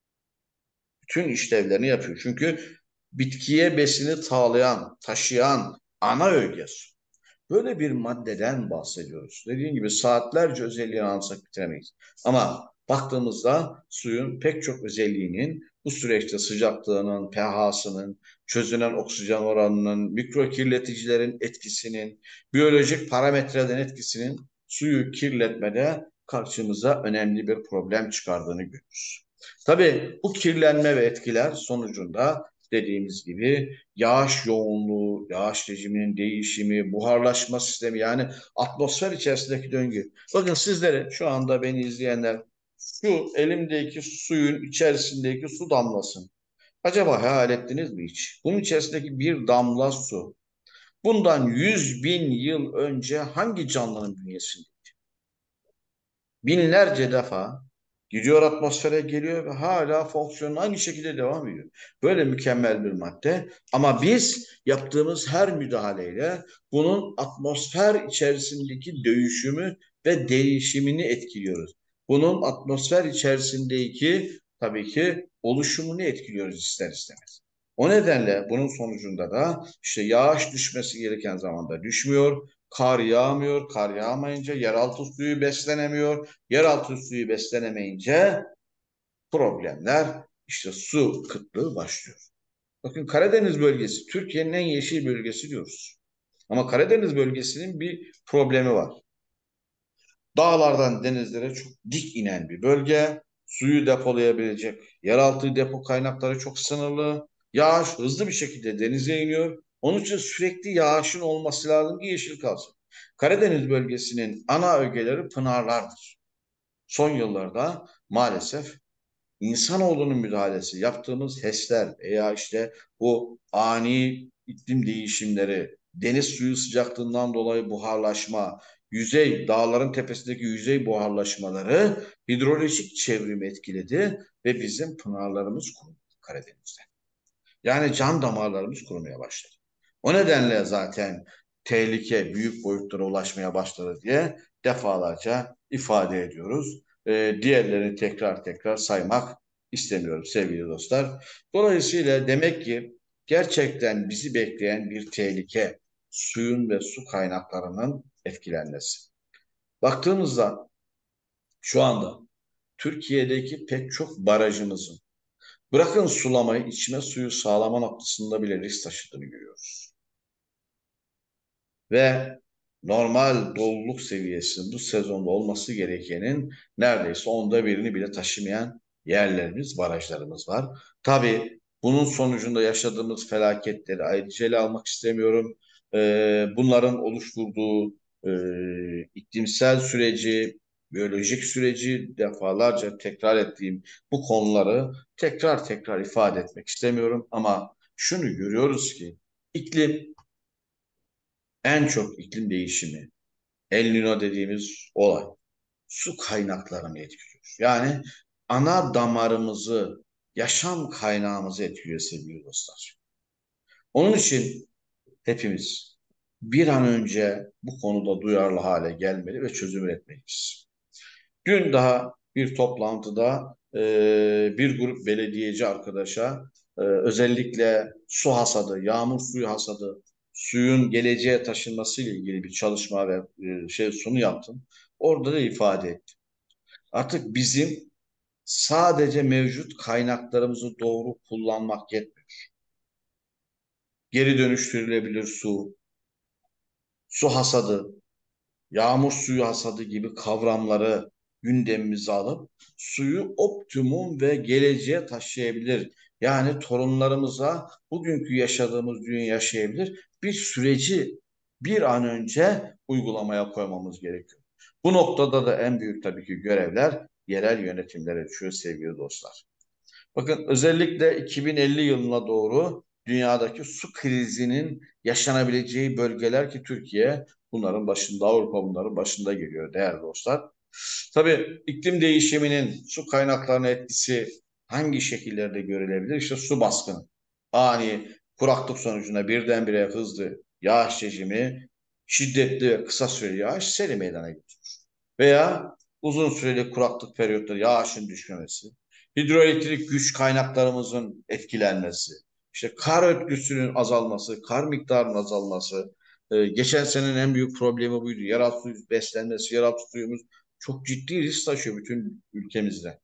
Bütün işlevlerini yapıyor. Çünkü bitkiye besini sağlayan, taşıyan ana öge su. Böyle bir maddeden bahsediyoruz. Dediğim gibi saatlerce özelliğini anlatsak bitiremeyiz. Ama baktığımızda suyun pek çok özelliğinin bu süreçte sıcaklığının, pH'sının, çözünen oksijen oranının, mikro kirleticilerin etkisinin, biyolojik parametreden etkisinin suyu kirletmede karşımıza önemli bir problem çıkardığını görüyoruz. Tabii bu kirlenme ve etkiler sonucunda dediğimiz gibi yağış yoğunluğu, yağış rejiminin değişimi, buharlaşma sistemi yani atmosfer içerisindeki döngü. Bakın sizlere şu anda beni izleyenler şu elimdeki suyun içerisindeki su damlasını acaba hayal ettiniz mi hiç? Bunun içerisindeki bir damla su bundan yüz bin yıl önce hangi canlının bünyesinde? Binlerce defa gidiyor atmosfere geliyor ve hala fonksiyonun aynı şekilde devam ediyor. Böyle mükemmel bir madde ama biz yaptığımız her müdahaleyle bunun atmosfer içerisindeki dönüşümü ve değişimini etkiliyoruz. Bunun atmosfer içerisindeki tabii ki oluşumunu etkiliyoruz ister istemez. O nedenle bunun sonucunda da işte yağış düşmesi gereken zamanda düşmüyor. Kar yağmıyor, kar yağmayınca yeraltı suyu beslenemiyor. Yeraltı suyu beslenemeyince problemler işte su kıtlığı başlıyor. Bakın Karadeniz bölgesi Türkiye'nin en yeşil bölgesi diyoruz. Ama Karadeniz bölgesinin bir problemi var. Dağlardan denizlere çok dik inen bir bölge. Suyu depolayabilecek yeraltı depo kaynakları çok sınırlı. Yağış hızlı bir şekilde denize iniyor. Onun için sürekli yağışın olması lazım ki yeşil kalsın. Karadeniz bölgesinin ana ögeleri pınarlardır. Son yıllarda maalesef insanoğlunun müdahalesi, yaptığımız HES'ler veya işte bu ani iklim değişimleri, deniz suyu sıcaklığından dolayı buharlaşma, yüzey, dağların tepesindeki yüzey buharlaşmaları hidrolojik çevrimi etkiledi ve bizim pınarlarımız kurudu Karadeniz'de. Yani can damarlarımız kurumaya başladı. O nedenle zaten tehlike büyük boyutlara ulaşmaya başladı diye defalarca ifade ediyoruz. Ee, diğerlerini tekrar tekrar saymak istemiyorum sevgili dostlar. Dolayısıyla demek ki gerçekten bizi bekleyen bir tehlike suyun ve su kaynaklarının etkilenmesi. Baktığımızda şu anda Türkiye'deki pek çok barajımızın bırakın sulamayı içme suyu sağlama noktasında bile risk taşıdığını görüyoruz. Ve normal doluluk seviyesinin bu sezonda olması gerekenin neredeyse onda birini bile taşımayan yerlerimiz, barajlarımız var. Tabii bunun sonucunda yaşadığımız felaketleri ayrıca ele almak istemiyorum. Ee, bunların oluşturduğu e, iklimsel süreci, biyolojik süreci defalarca tekrar ettiğim bu konuları tekrar tekrar ifade etmek istemiyorum. Ama şunu görüyoruz ki iklim en çok iklim değişimi, El Niño dediğimiz olay su kaynaklarını etkiliyor. Yani ana damarımızı, yaşam kaynağımızı etkiliyor sevgili dostlar. Onun için hepimiz bir an önce bu konuda duyarlı hale gelmeli ve çözüm üretmeliyiz. Dün daha bir toplantıda e, bir grup belediyeci arkadaşa e, özellikle su hasadı, yağmur suyu hasadı, suyun geleceğe taşınması ile ilgili bir çalışma ve e, şey sunu yaptım. Orada da ifade ettim. Artık bizim sadece mevcut kaynaklarımızı doğru kullanmak yetmiyor. Geri dönüştürülebilir su, su hasadı, yağmur suyu hasadı gibi kavramları gündemimize alıp suyu optimum ve geleceğe taşıyabilir. Yani torunlarımıza bugünkü yaşadığımız dünya yaşayabilir bir süreci bir an önce uygulamaya koymamız gerekiyor. Bu noktada da en büyük tabii ki görevler yerel yönetimlere düşüyor sevgili dostlar. Bakın özellikle iki bin elli yılına doğru dünyadaki su krizinin yaşanabileceği bölgeler ki Türkiye bunların başında, Avrupa bunların başında geliyor değerli dostlar. Tabii iklim değişiminin su kaynaklarına etkisi hangi şekillerde görülebilir? İşte su baskını, ani kuraklık sonucunda birdenbire hızlı yağış rejimi, şiddetli ve kısa süreli yağış seli meydana getiriyor. Veya uzun süreli kuraklık periyotları yağışın düşmemesi, hidroelektrik güç kaynaklarımızın etkilenmesi, işte kar örtüsünün azalması, kar miktarının azalması, e, geçen senenin en büyük problemi buydu. Yeraltı suyu beslenmesi, yeraltı suyumuz çok ciddi risk taşıyor bütün ülkemizde.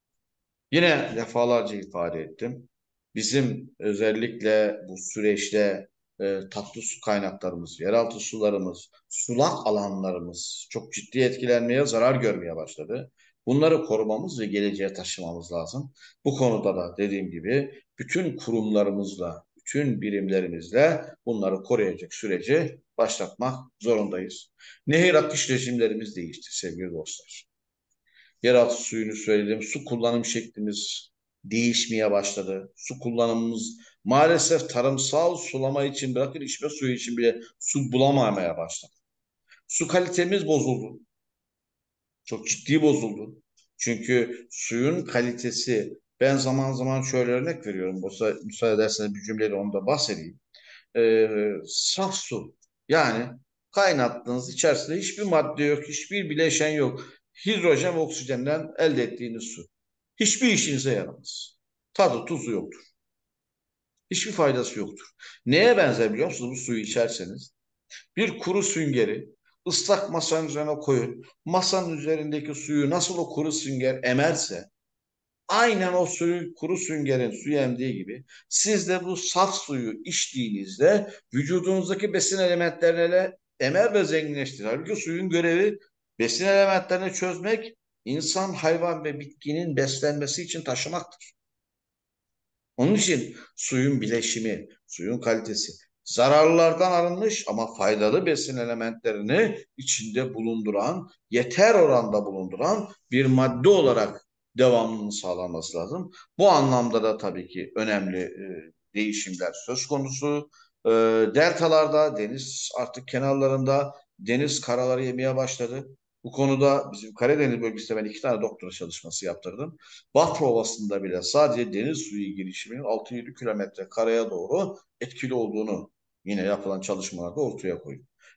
Yine defalarca ifade ettim. Bizim özellikle bu süreçte e, tatlı su kaynaklarımız, yeraltı sularımız, sulak alanlarımız çok ciddi etkilenmeye, zarar görmeye başladı. Bunları korumamız ve geleceğe taşımamız lazım. Bu konuda da dediğim gibi bütün kurumlarımızla, bütün birimlerimizle bunları koruyacak süreci başlatmak zorundayız. Nehir akış rejimlerimiz değişti sevgili dostlar. Yeraltı suyunu söyledim. Su kullanım şeklimiz değişmeye başladı. Su kullanımımız maalesef tarımsal sulama için bırakın içme suyu için bile su bulamamaya başladı. Su kalitemiz bozuldu. Çok ciddi bozuldu. Çünkü suyun kalitesi ben zaman zaman şöyle örnek veriyorum. Müsa müsaade ederseniz bir cümleyle onu da bahsedeyim. Ee, saf su. Yani kaynattığınız içerisinde hiçbir madde yok, hiçbir bileşen yok. Hidrojen ve oksijenden elde ettiğiniz su. Hiçbir işinize yaramaz. Tadı, tuzu yoktur. Hiçbir faydası yoktur. Neye benzer biliyor musunuz bu suyu içerseniz? Bir kuru süngeri ıslak masanın üzerine koyun. Masanın üzerindeki suyu nasıl o kuru sünger emerse aynen o suyu, kuru süngerin suyu emdiği gibi siz de bu saf suyu içtiğinizde vücudunuzdaki besin elementlerini emer ve zenginleştirir. Halbuki suyun görevi besin elementlerini çözmek, insan, hayvan ve bitkinin beslenmesi için taşımaktır. Onun için suyun bileşimi, suyun kalitesi zararlardan arınmış ama faydalı besin elementlerini içinde bulunduran, yeter oranda bulunduran bir madde olarak devamlılığını sağlanması lazım. Bu anlamda da tabii ki önemli e, değişimler söz konusu. E, deltalarda, deniz artık kenarlarında deniz karaları yemeye başladı. Bu konuda bizim Karadeniz bölgesinde ben iki tane doktora çalışması yaptırdım. Bafra Ovası'nda bile sadece deniz suyu girişiminin altı yedi kilometre karaya doğru etkili olduğunu yine yapılan çalışmalarda ortaya koydu.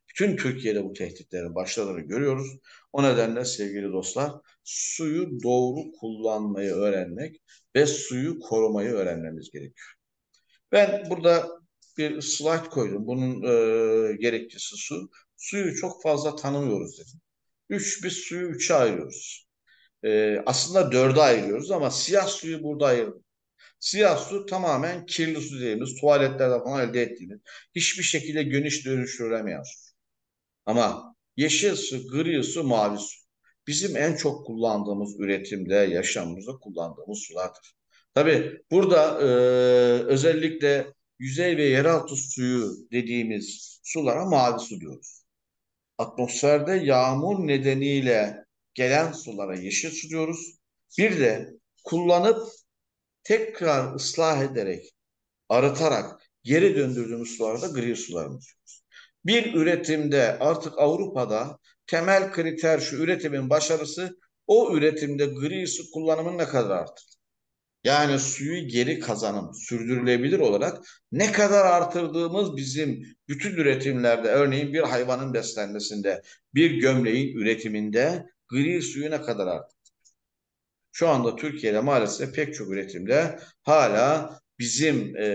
Bütün Türkiye'de bu tehditlerin başladığını görüyoruz. O nedenle sevgili dostlar, suyu doğru kullanmayı öğrenmek ve suyu korumayı öğrenmemiz gerekiyor. Ben burada bir slide koydum. Bunun e, gerekçesi su. Suyu çok fazla tanımıyoruz dedim. Üç, biz suyu üçe ayırıyoruz. E, aslında dörde ayırıyoruz ama siyah suyu burada ayırdım. Siyah su tamamen kirli su dediğimiz, tuvaletlerden falan elde ettiğimiz, hiçbir şekilde geniş dönüştürülemeyen su. Ama yeşil su, gri su, mavi su. Bizim en çok kullandığımız üretimde, yaşamımızda kullandığımız sulardır. Tabii burada e, özellikle yüzey ve yeraltı suyu dediğimiz sulara mavi su diyoruz. Atmosferde yağmur nedeniyle gelen sulara yeşil su diyoruz. Bir de kullanıp tekrar ıslah ederek, arıtarak geri döndürdüğümüz sularda gri sularımız. Bir üretimde artık Avrupa'da temel kriter şu: üretimin başarısı o üretimde gri su kullanımını ne kadar artır? Yani suyu geri kazanım, sürdürülebilir olarak ne kadar artırdığımız bizim bütün üretimlerde, örneğin bir hayvanın beslenmesinde, bir gömleğin üretiminde gri suyu ne kadar artır? Şu anda Türkiye'de maalesef pek çok üretimde hala bizim e,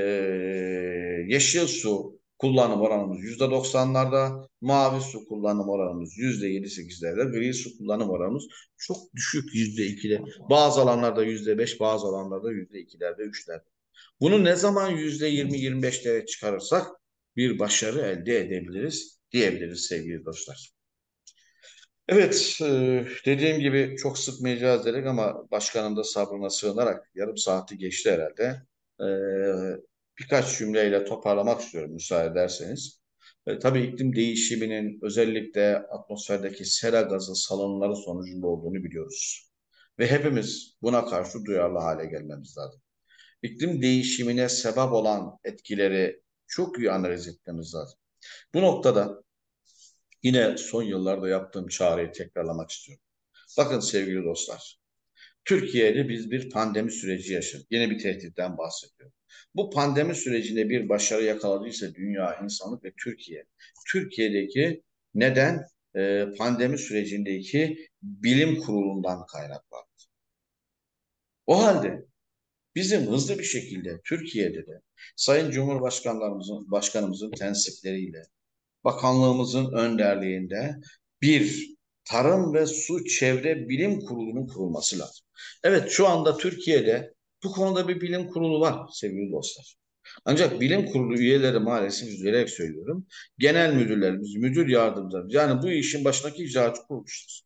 yeşil su kullanım oranımız yüzde doksanlarda, mavi su kullanım oranımız yüzde yedi sekizlerde, gri su kullanım oranımız çok düşük yüzde ikide. Bazı alanlarda yüzde beş, bazı alanlarda yüzde ikilerde, üçlerde. Bunu ne zaman yüzde yirmi yirmi beşlere çıkarırsak bir başarı elde edebiliriz diyebiliriz sevgili dostlar. Evet, e, dediğim gibi çok sıkmayacağız dedik ama başkanın da sabrına sığınarak yarım saati geçti herhalde. E, birkaç cümleyle toparlamak istiyorum müsaade ederseniz. E, tabii iklim değişiminin özellikle atmosferdeki sera gazı salınımları sonucunda olduğunu biliyoruz. Ve hepimiz buna karşı duyarlı hale gelmemiz lazım. İklim değişimine sebep olan etkileri çok iyi analiz etmemiz lazım. Bu noktada yine son yıllarda yaptığım çağrıyı tekrarlamak istiyorum. Bakın sevgili dostlar, Türkiye'de biz bir pandemi süreci yaşadık. Yeni bir tehditten bahsediyorum. Bu pandemi sürecinde bir başarı yakaladıysa dünya, insanlık ve Türkiye. Türkiye'deki neden? Ee, pandemi sürecindeki bilim kurulundan kaynaklandı. O halde bizim hızlı bir şekilde Türkiye'de de Sayın Cumhurbaşkanlarımızın, Başkanımızın tensipleriyle, bakanlığımızın önderliğinde bir Tarım ve Su Çevre Bilim Kurulu'nun kurulması lazım. Evet, şu anda Türkiye'de bu konuda bir bilim kurulu var sevgili dostlar. Ancak bilim kurulu üyeleri maalesef üzülerek söylüyorum. Genel müdürlerimiz, müdür yardımcılarımız, yani bu işin başındaki icraatçı kuruluşlar.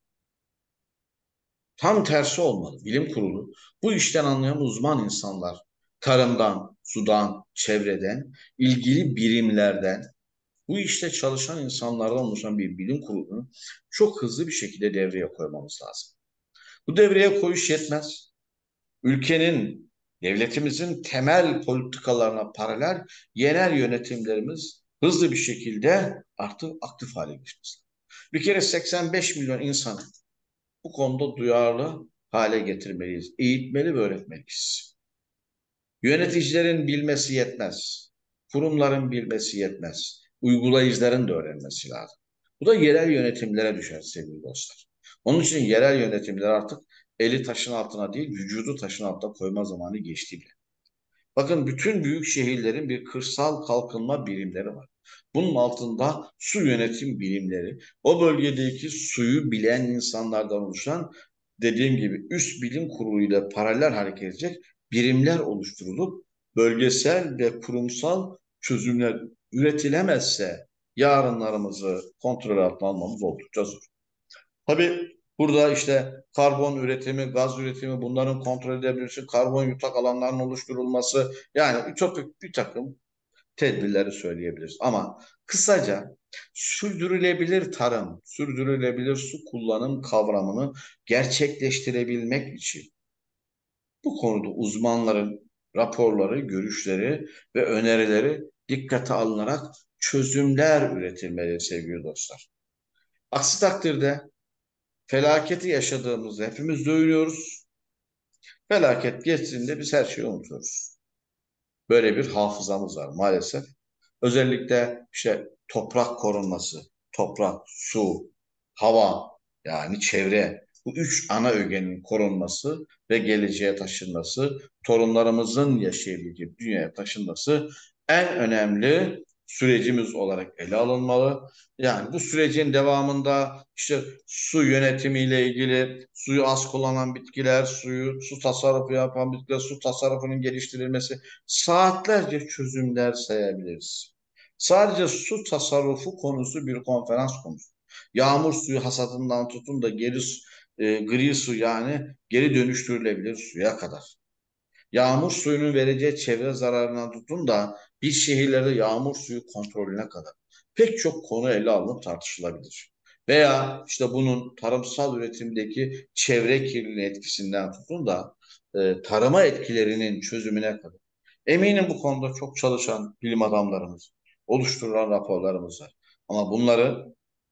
Tam tersi olmalı. Bilim kurulu bu işten anlayan uzman insanlar, tarımdan, sudan, çevreden, ilgili birimlerden, bu işte çalışan insanlardan oluşan bir bilim kurulunu çok hızlı bir şekilde devreye koymamız lazım. Bu devreye koyuş yetmez. Ülkenin, devletimizin temel politikalarına paralel yerel yönetimlerimiz hızlı bir şekilde artık aktif hale geçmesi. Bir kere seksen beş milyon insanı bu konuda duyarlı hale getirmeliyiz. Eğitmeli ve öğretmeliyiz. Yöneticilerin bilmesi yetmez. Kurumların bilmesi yetmez. Uygulayıcıların da öğrenmesi lazım. Bu da yerel yönetimlere düşer sevgili dostlar. Onun için yerel yönetimler artık eli taşın altına değil, vücudu taşın altına koyma zamanı geçti bile. Bakın, bütün büyük şehirlerin bir kırsal kalkınma birimleri var. Bunun altında su yönetim birimleri, o bölgedeki suyu bilen insanlardan oluşan, dediğim gibi üst bilim kuruluyla paralel hareket edecek birimler oluşturulup bölgesel ve kurumsal çözümler üretilemezse yarınlarımızı kontrol altına almamız oldukça zor. Tabii burada işte karbon üretimi, gaz üretimi, bunların kontrol edebilirsin, karbon yutak alanlarının oluşturulması, yani ütopik bir takım tedbirleri söyleyebiliriz. Ama kısaca sürdürülebilir tarım, sürdürülebilir su kullanım kavramını gerçekleştirebilmek için bu konuda uzmanların raporları, görüşleri ve önerileri dikkate alınarak çözümler üretilmeli sevgili dostlar. Aksi takdirde felaketi yaşadığımızda hepimiz duyuyoruz. Felaket geçtiğinde biz her şeyi unutuyoruz. Böyle bir hafızamız var maalesef. Özellikle işte toprak korunması, toprak, su, hava yani çevre. Bu üç ana ögenin korunması ve geleceğe taşınması, torunlarımızın yaşayabileceği dünyaya taşınması en önemli sürecimiz olarak ele alınmalı. Yani bu sürecin devamında işte su yönetimiyle ilgili suyu az kullanan bitkiler, suyu su tasarrufu yapan bitkiler, su tasarrufunun geliştirilmesi saatlerce çözümler sayabiliriz. Sadece su tasarrufu konusu bir konferans konusu. Yağmur suyu hasadından tutun da geri e, gri su yani geri dönüştürülebilir suya kadar. Yağmur suyunun vereceği çevre zararından tutun da bir şehirlerde yağmur suyu kontrolüne kadar pek çok konu ele alınıp tartışılabilir. Veya işte bunun tarımsal üretimdeki çevre kirliliği etkisinden tutun da e, tarıma etkilerinin çözümüne kadar. Eminim bu konuda çok çalışan bilim adamlarımız, oluşturulan raporlarımız var. Ama bunları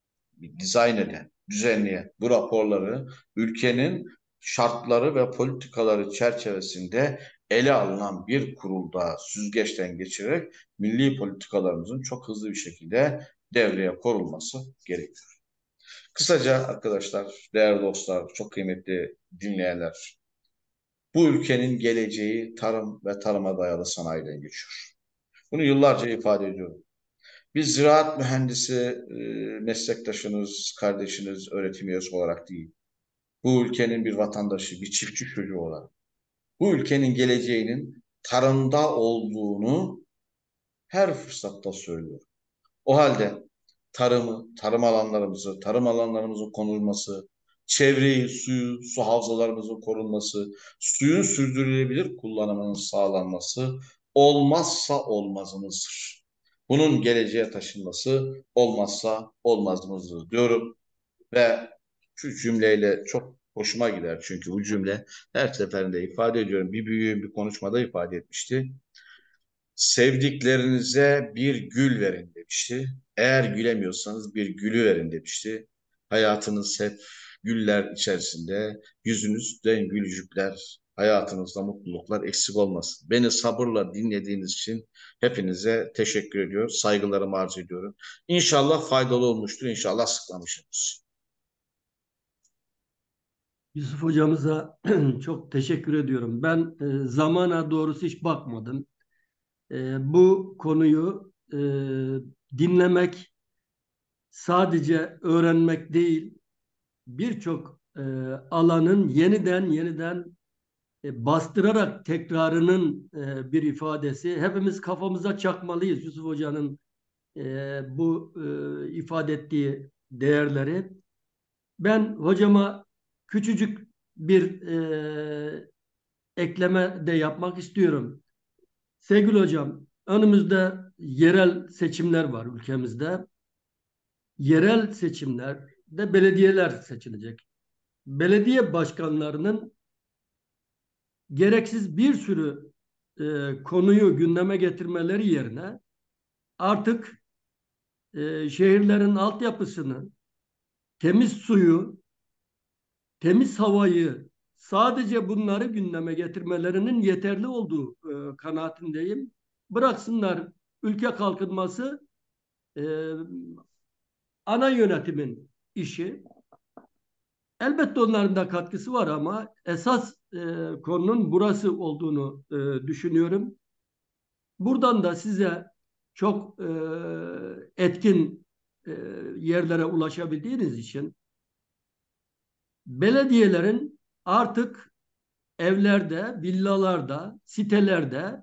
dizayn eden, düzenleyen bu raporları ülkenin şartları ve politikaları çerçevesinde ele alınan bir kurulda süzgeçten geçirerek milli politikalarımızın çok hızlı bir şekilde devreye konulması gerekiyor. Kısaca arkadaşlar, değerli dostlar, çok kıymetli dinleyenler, bu ülkenin geleceği tarım ve tarıma dayalı sanayiden geçiyor. Bunu yıllarca ifade ediyorum. Biz ziraat mühendisi e, meslektaşınız, kardeşiniz, öğretim üyesi olarak değil, bu ülkenin bir vatandaşı, bir çiftçi çocuğu olarak, bu ülkenin geleceğinin tarımda olduğunu her fırsatta söylüyorum. O halde tarımı, tarım alanlarımızı, tarım alanlarımızın korunması, çevreyi, suyu, su havzalarımızın korunması, suyun sürdürülebilir kullanımının sağlanması olmazsa olmazımızdır. Bunun geleceğe taşınması olmazsa olmazımızdır diyorum ve şu cümleyle çok hoşuma gider çünkü bu cümle her seferinde ifade ediyorum. Bir büyüğüm bir konuşmada ifade etmişti. Sevdiklerinize bir gül verin demişti. Eğer gülemiyorsanız bir gülü verin demişti. Hayatınız hep güller içerisinde, yüzünüzden gülücükler, hayatınızda mutluluklar eksik olmasın. Beni sabırla dinlediğiniz için hepinize teşekkür ediyor, saygılarımı arz ediyorum. İnşallah faydalı olmuştur, inşallah sıklamışımdır. Yusuf hocamıza çok teşekkür ediyorum. Ben e, zamana doğrusu hiç bakmadım. E, bu konuyu e, dinlemek sadece öğrenmek değil, birçok e, alanın yeniden yeniden e, bastırarak tekrarının e, bir ifadesi. Hepimiz kafamıza çakmalıyız Yusuf Hoca'nın e, bu e, ifade ettiği değerleri. Ben hocama küçücük bir e, ekleme de yapmak istiyorum. Sevgili hocam, önümüzde yerel seçimler var ülkemizde. Yerel seçimlerde belediyeler seçilecek. Belediye başkanlarının gereksiz bir sürü e, konuyu gündeme getirmeleri yerine artık e, şehirlerin altyapısını, temiz suyu, temiz havayı sadece bunları gündeme getirmelerinin yeterli olduğu e, kanaatindeyim. Bıraksınlar ülke kalkınması e, ana yönetimin işi. Elbette onların da katkısı var ama esas e, konunun burası olduğunu e, düşünüyorum. Buradan da size çok e, etkin e, yerlere ulaşabildiğiniz için belediyelerin artık evlerde, villalarda, sitelerde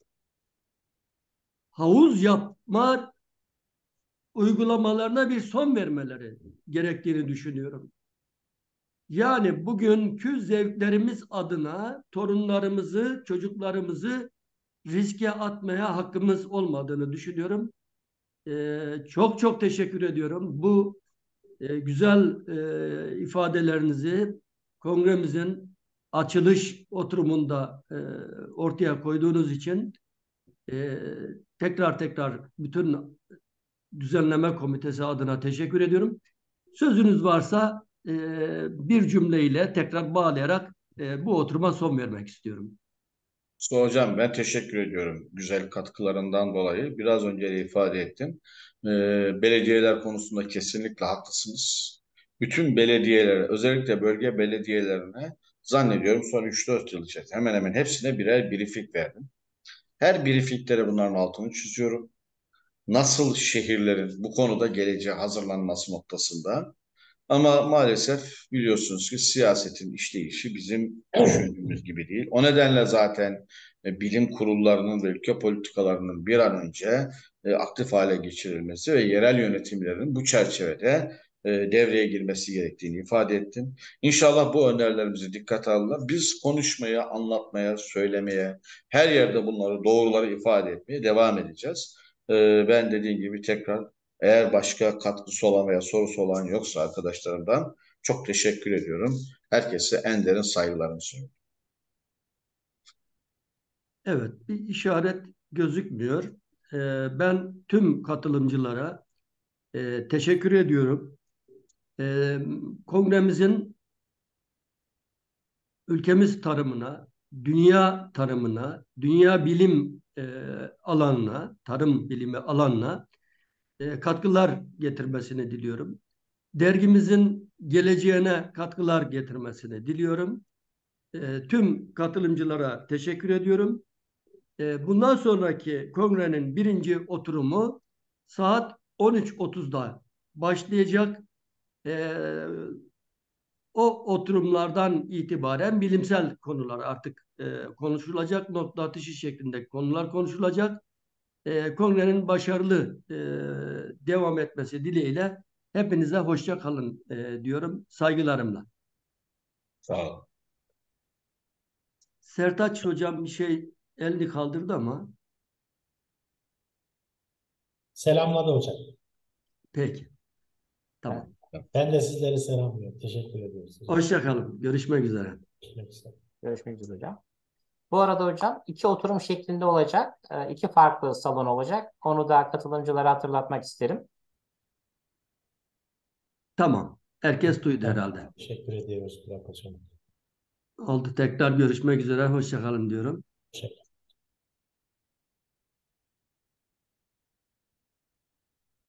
havuz yapma uygulamalarına bir son vermeleri gerektiğini düşünüyorum. Yani bugünkü zevklerimiz adına torunlarımızı, çocuklarımızı riske atmaya hakkımız olmadığını düşünüyorum. Ee, çok çok teşekkür ediyorum. Bu e, güzel e, ifadelerinizi kongremizin açılış oturumunda e, ortaya koyduğunuz için e, tekrar tekrar bütün düzenleme komitesi adına teşekkür ediyorum. Sözünüz varsa e, bir cümleyle tekrar bağlayarak e, bu oturuma son vermek istiyorum. Mustafa Hocam ben teşekkür ediyorum güzel katkılarından dolayı. Biraz önce de ifade ettim. Ee, belediyeler konusunda kesinlikle haklısınız. Bütün belediyelere, özellikle bölge belediyelerine zannediyorum son üç dört yıl içerisinde hemen hemen hepsine birer briefing verdim. Her briefinglere bunların altını çiziyorum. Nasıl şehirlerin bu konuda geleceğe hazırlanması noktasında. Ama maalesef biliyorsunuz ki siyasetin işleyişi bizim düşündüğümüz gibi değil. O nedenle zaten e, bilim kurullarının ve ülke politikalarının bir an önce e, aktif hale geçirilmesi ve yerel yönetimlerin bu çerçevede e, devreye girmesi gerektiğini ifade ettim. İnşallah bu önerilerimizi dikkate alırlar. Biz konuşmaya, anlatmaya, söylemeye, her yerde bunları, doğruları ifade etmeye devam edeceğiz. E, ben dediğim gibi tekrar eğer başka katkısı olan veya sorusu olan yoksa arkadaşlarımdan çok teşekkür ediyorum. Herkese en derin saygılarımı sunuyorum. Evet, bir işaret gözükmüyor. Ee, ben tüm katılımcılara e, teşekkür ediyorum. Ee, kongremizin ülkemiz tarımına, dünya tarımına, dünya bilim e, alanına, tarım bilimi alanına e, katkılar getirmesini diliyorum. Dergimizin geleceğine katkılar getirmesini diliyorum. E, tüm katılımcılara teşekkür ediyorum. E, bundan sonraki kongrenin birinci oturumu saat on üç otuzda başlayacak. E, o oturumlardan itibaren bilimsel konular artık e, konuşulacak, nokta atışı şeklinde konular konuşulacak. E, kongrenin başarılı e, devam etmesi dileğiyle hepinize hoşça kalın e, diyorum saygılarımla. Sağ olun. Sertaç hocam bir şey elini kaldırdı ama Selamladı hocam. peki. Tamam. Ben de sizleri selamlıyorum. Teşekkür ediyoruz. Hoşça kalın. Görüşmek üzere. Görüşmek üzere. Görüşmek üzere hocam. Bu arada hocam iki oturum şeklinde olacak. Ee, iki farklı salon olacak. Onu da katılımcılara hatırlatmak isterim. Tamam. Herkes duydu herhalde. Teşekkür ediyoruz Burak hocam. Oldu. Tekrar görüşmek üzere. Hoşça kalın diyorum. Teşekkür